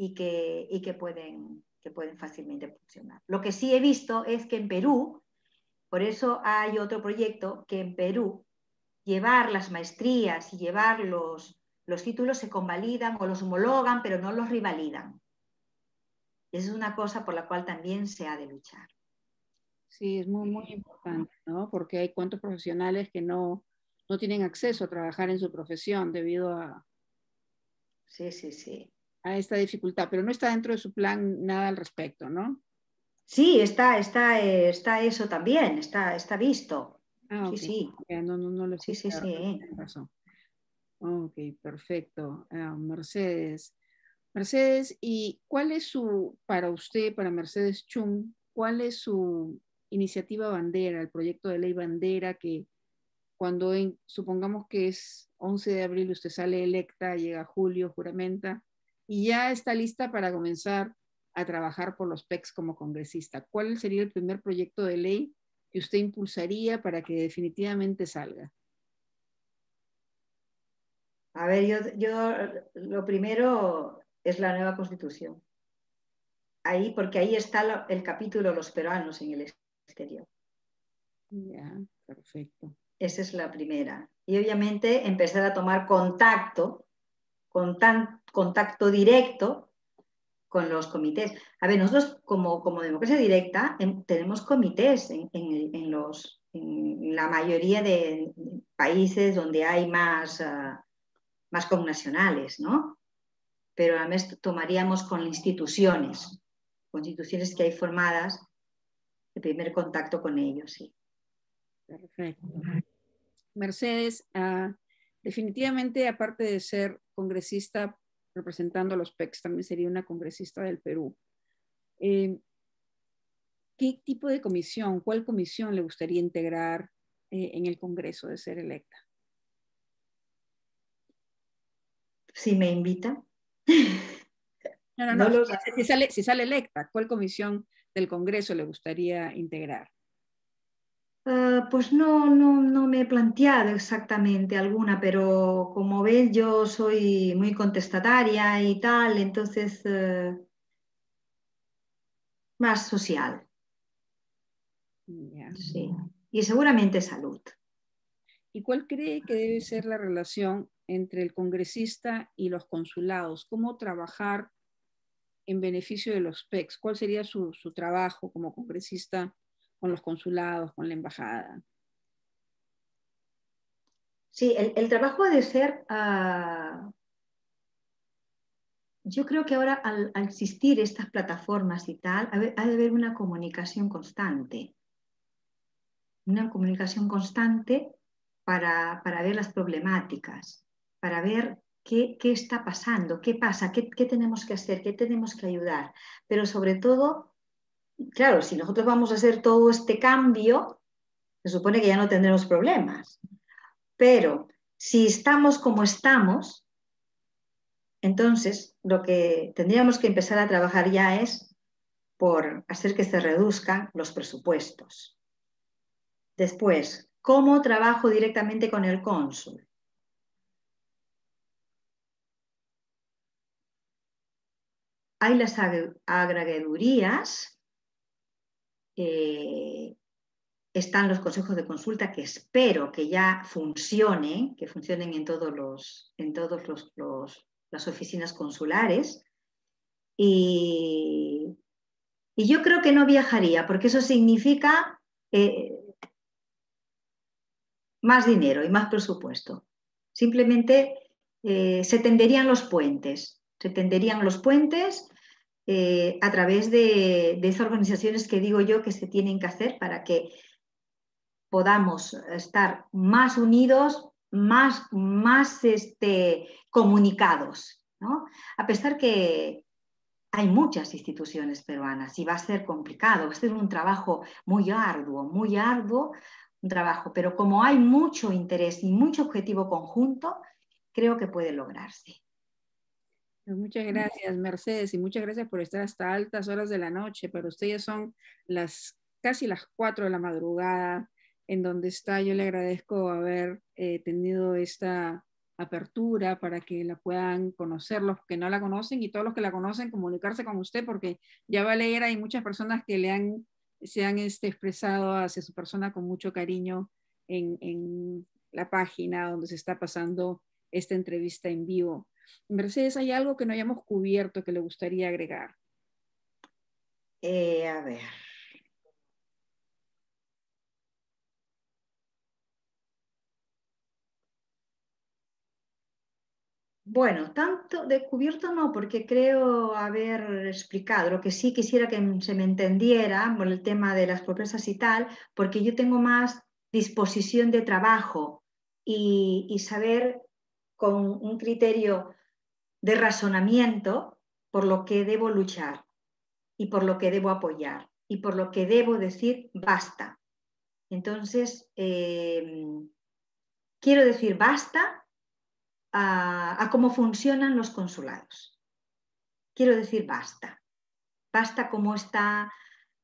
que pueden fácilmente funcionar. Lo que sí he visto es que en Perú, por eso hay otro proyecto, que en Perú llevar las maestrías y llevar los títulos se convalidan o los homologan, pero no los rivalidan. Esa es una cosa por la cual también se ha de luchar. Sí, es muy, muy importante, ¿no? Porque hay cuantos profesionales que no tienen acceso a trabajar en su profesión debido Sí, sí, sí. a esta dificultad, pero no está dentro de su plan nada al respecto, ¿no? Sí, está eso también, está visto. Ah, Sí, ok. sí, Ya, no lo sí, escuché, sí, sí. tienes razón. Ok, perfecto. Mercedes. Mercedes, ¿y cuál es para usted, para Mercedes Chung, cuál es su iniciativa bandera, el proyecto de ley bandera que cuando supongamos que es 11 de abril, usted sale electa, llega julio, juramenta, y ya está lista para comenzar a trabajar por los PECs como congresista? ¿Cuál sería el primer proyecto de ley que usted impulsaría para que definitivamente salga? A ver, yo lo primero es la nueva constitución. Ahí, porque ahí está el capítulo Los peruanos en el exterior. Ya, perfecto. Esa es la primera. Y obviamente empezar a tomar contacto, contacto directo con los comités. A ver, nosotros como democracia directa tenemos comités en la mayoría de países donde hay más connacionales, ¿no? Pero a vez tomaríamos con instituciones que hay formadas, el primer contacto con ellos, sí. Perfecto. Mercedes, definitivamente, aparte de ser congresista representando a los PECs, también sería una congresista del Perú. ¿Qué tipo de comisión, cuál comisión le gustaría integrar en el Congreso de ser electa? Si me invitan. No. No lo sé. Si sale electa, ¿cuál comisión del Congreso le gustaría integrar? Pues no me he planteado exactamente alguna, pero como ves yo soy muy contestataria y tal, entonces más social, Ya. sí. Y seguramente salud. ¿Y cuál cree que debe ser la relación entre el congresista y los consulados? ¿Cómo trabajar en beneficio de los PECs? ¿Cuál sería su trabajo como congresista con los consulados, con la embajada? Sí, el trabajo ha de ser, yo creo que ahora al existir estas plataformas y tal, ha de haber una comunicación constante para ver las problemáticas, para ver qué está pasando, qué pasa, qué tenemos que hacer, qué tenemos que ayudar. Pero sobre todo, claro, si nosotros vamos a hacer todo este cambio, se supone que ya no tendremos problemas. Pero si estamos como estamos, entonces lo que tendríamos que empezar a trabajar ya es por hacer que se reduzcan los presupuestos. Después, ¿cómo trabajo directamente con el cónsul? Hay las agraguedurías, están los consejos de consulta que espero que ya funcionen, que funcionen en todas las oficinas consulares. Y yo creo que no viajaría, porque eso significa más dinero y más presupuesto. Simplemente se tenderían los puentes a través de esas organizaciones que digo yo que se tienen que hacer para que podamos estar más unidos, más comunicados, ¿no? A pesar que hay muchas instituciones peruanas y va a ser complicado, va a ser un trabajo muy arduo, un trabajo, pero como hay mucho interés y mucho objetivo conjunto, creo que puede lograrse. Pues muchas gracias, Mercedes, y muchas gracias por estar hasta altas horas de la noche. Para ustedes son las casi las 4 de la madrugada, en donde está. Yo le agradezco haber tenido esta apertura para que la puedan conocer los que no la conocen, y todos los que la conocen comunicarse con usted, porque ya va a leer, hay muchas personas que se han expresado hacia su persona con mucho cariño en la página donde se está pasando esta entrevista en vivo. Mercedes, ¿hay algo que no hayamos cubierto que le gustaría agregar? A ver. Bueno, tanto descubierto no, porque creo haber explicado. Lo que sí quisiera que se me entendiera por el tema de las propuestas y tal, porque yo tengo más disposición de trabajo y saber con un criterio de razonamiento por lo que debo luchar y por lo que debo apoyar y por lo que debo decir basta. Entonces, quiero decir basta a cómo funcionan los consulados. Quiero decir basta. Basta cómo está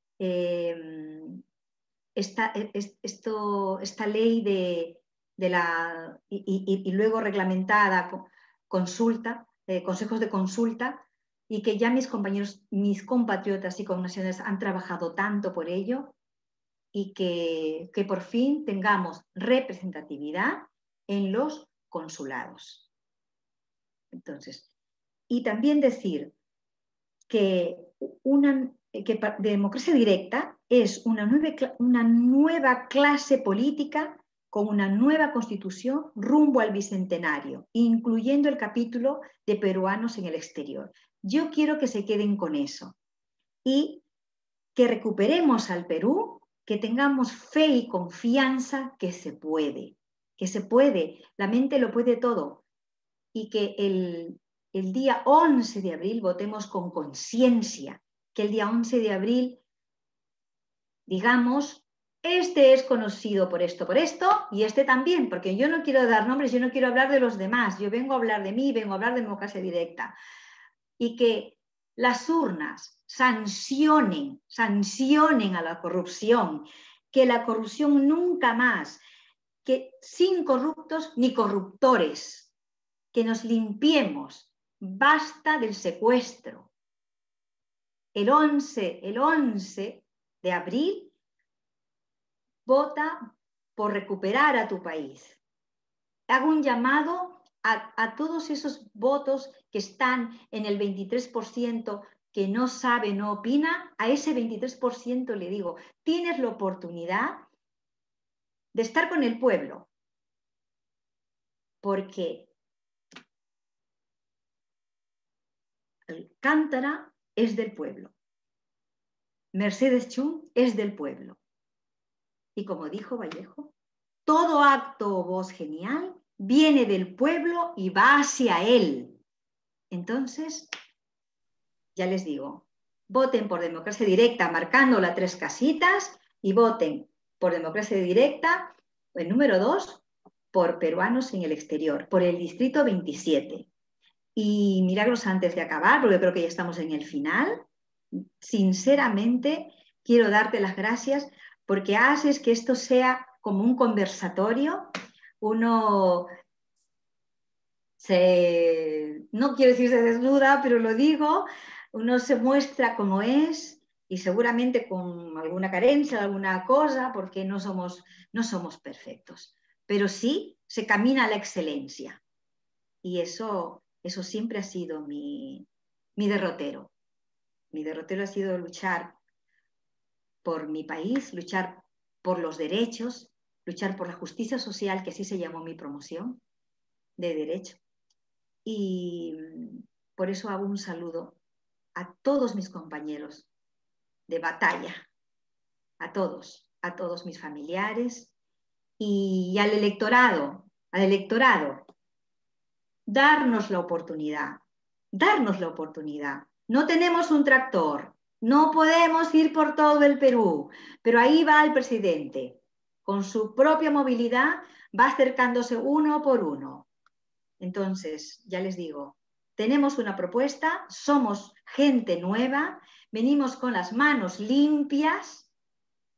esta ley de la y luego reglamentada consulta, consejos de consulta, y que ya mis compañeros, mis compatriotas y connacionales han trabajado tanto por ello, y que por fin tengamos representatividad en los consulados. Entonces, y también decir que democracia directa es una nueva clase política con una nueva constitución rumbo al bicentenario, incluyendo el capítulo de peruanos en el exterior. Yo quiero que se queden con eso y que recuperemos al Perú, que tengamos fe y confianza que se puede, la mente lo puede todo, y que el día 11 de abril votemos con conciencia, que el día 11 de abril digamos, este es conocido por esto, y este también, porque yo no quiero dar nombres, yo no quiero hablar de los demás, yo vengo a hablar de mí, vengo a hablar de democracia directa, y que las urnas sancionen a la corrupción, que la corrupción nunca más, que sin corruptos ni corruptores, que nos limpiemos, basta del secuestro. El 11 de abril, vota por recuperar a tu país. Hago un llamado a todos esos votos que están en el 23%, que no sabe, no opina. A ese 23% le digo, tienes la oportunidad de estar con el pueblo, porque Alcántara es del pueblo, Mercedes Chum es del pueblo. Y como dijo Vallejo, todo acto o voz genial viene del pueblo y va hacia él. Entonces, ya les digo, voten por democracia directa marcando las 3 casitas, y voten por democracia directa, el número 2, por peruanos en el exterior, por el distrito 27. Y Milagros, antes de acabar, porque creo que ya estamos en el final, sinceramente quiero darte las gracias porque haces que esto sea como un conversatorio. Uno no quiero decir se desnuda, pero lo digo, uno se muestra como es, y seguramente con alguna carencia, alguna cosa, porque no somos perfectos, pero sí se camina a la excelencia, y eso siempre ha sido mi derrotero. Mi derrotero ha sido luchar por mi país, luchar por los derechos, luchar por la justicia social, que así se llamó mi promoción de derecho. Y por eso hago un saludo a todos mis compañeros de batalla, a todos mis familiares y al electorado, darnos la oportunidad. No tenemos un tractor, no podemos ir por todo el Perú, pero ahí va el presidente, con su propia movilidad, va acercándose uno por uno. Entonces, ya les digo, tenemos una propuesta, somos gente nueva, venimos con las manos limpias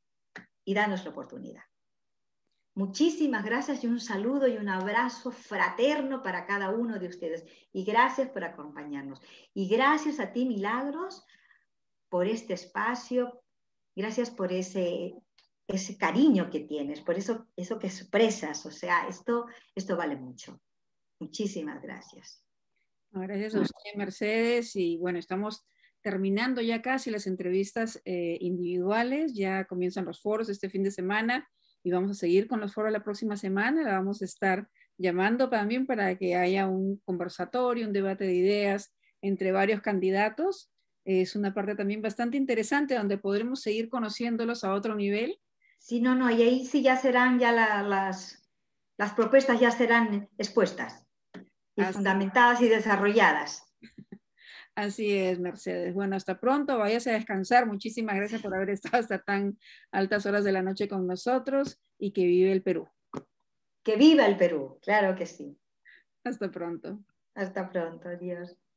y danos la oportunidad. Muchísimas gracias y un saludo y un abrazo fraterno para cada uno de ustedes. Y gracias por acompañarnos. Y gracias a ti, Milagros, por este espacio. Gracias por ese cariño que tienes, por eso que expresas. O sea, esto vale mucho. Muchísimas gracias. Gracias a usted, Mercedes. Y bueno, estamos terminando ya casi las entrevistas individuales. Ya comienzan los foros este fin de semana y vamos a seguir con los foros la próxima semana. La vamos a estar llamando también para que haya un conversatorio, un debate de ideas entre varios candidatos. Es una parte también bastante interesante donde podremos seguir conociéndolos a otro nivel. Sí, no, y ahí sí ya serán ya las propuestas ya serán expuestas y fundamentadas y desarrolladas. Así es, Mercedes. Bueno, hasta pronto, váyase a descansar. Muchísimas gracias por haber estado hasta tan altas horas de la noche con nosotros y que vive el Perú. Que viva el Perú, claro que sí. Hasta pronto. Hasta pronto, adiós.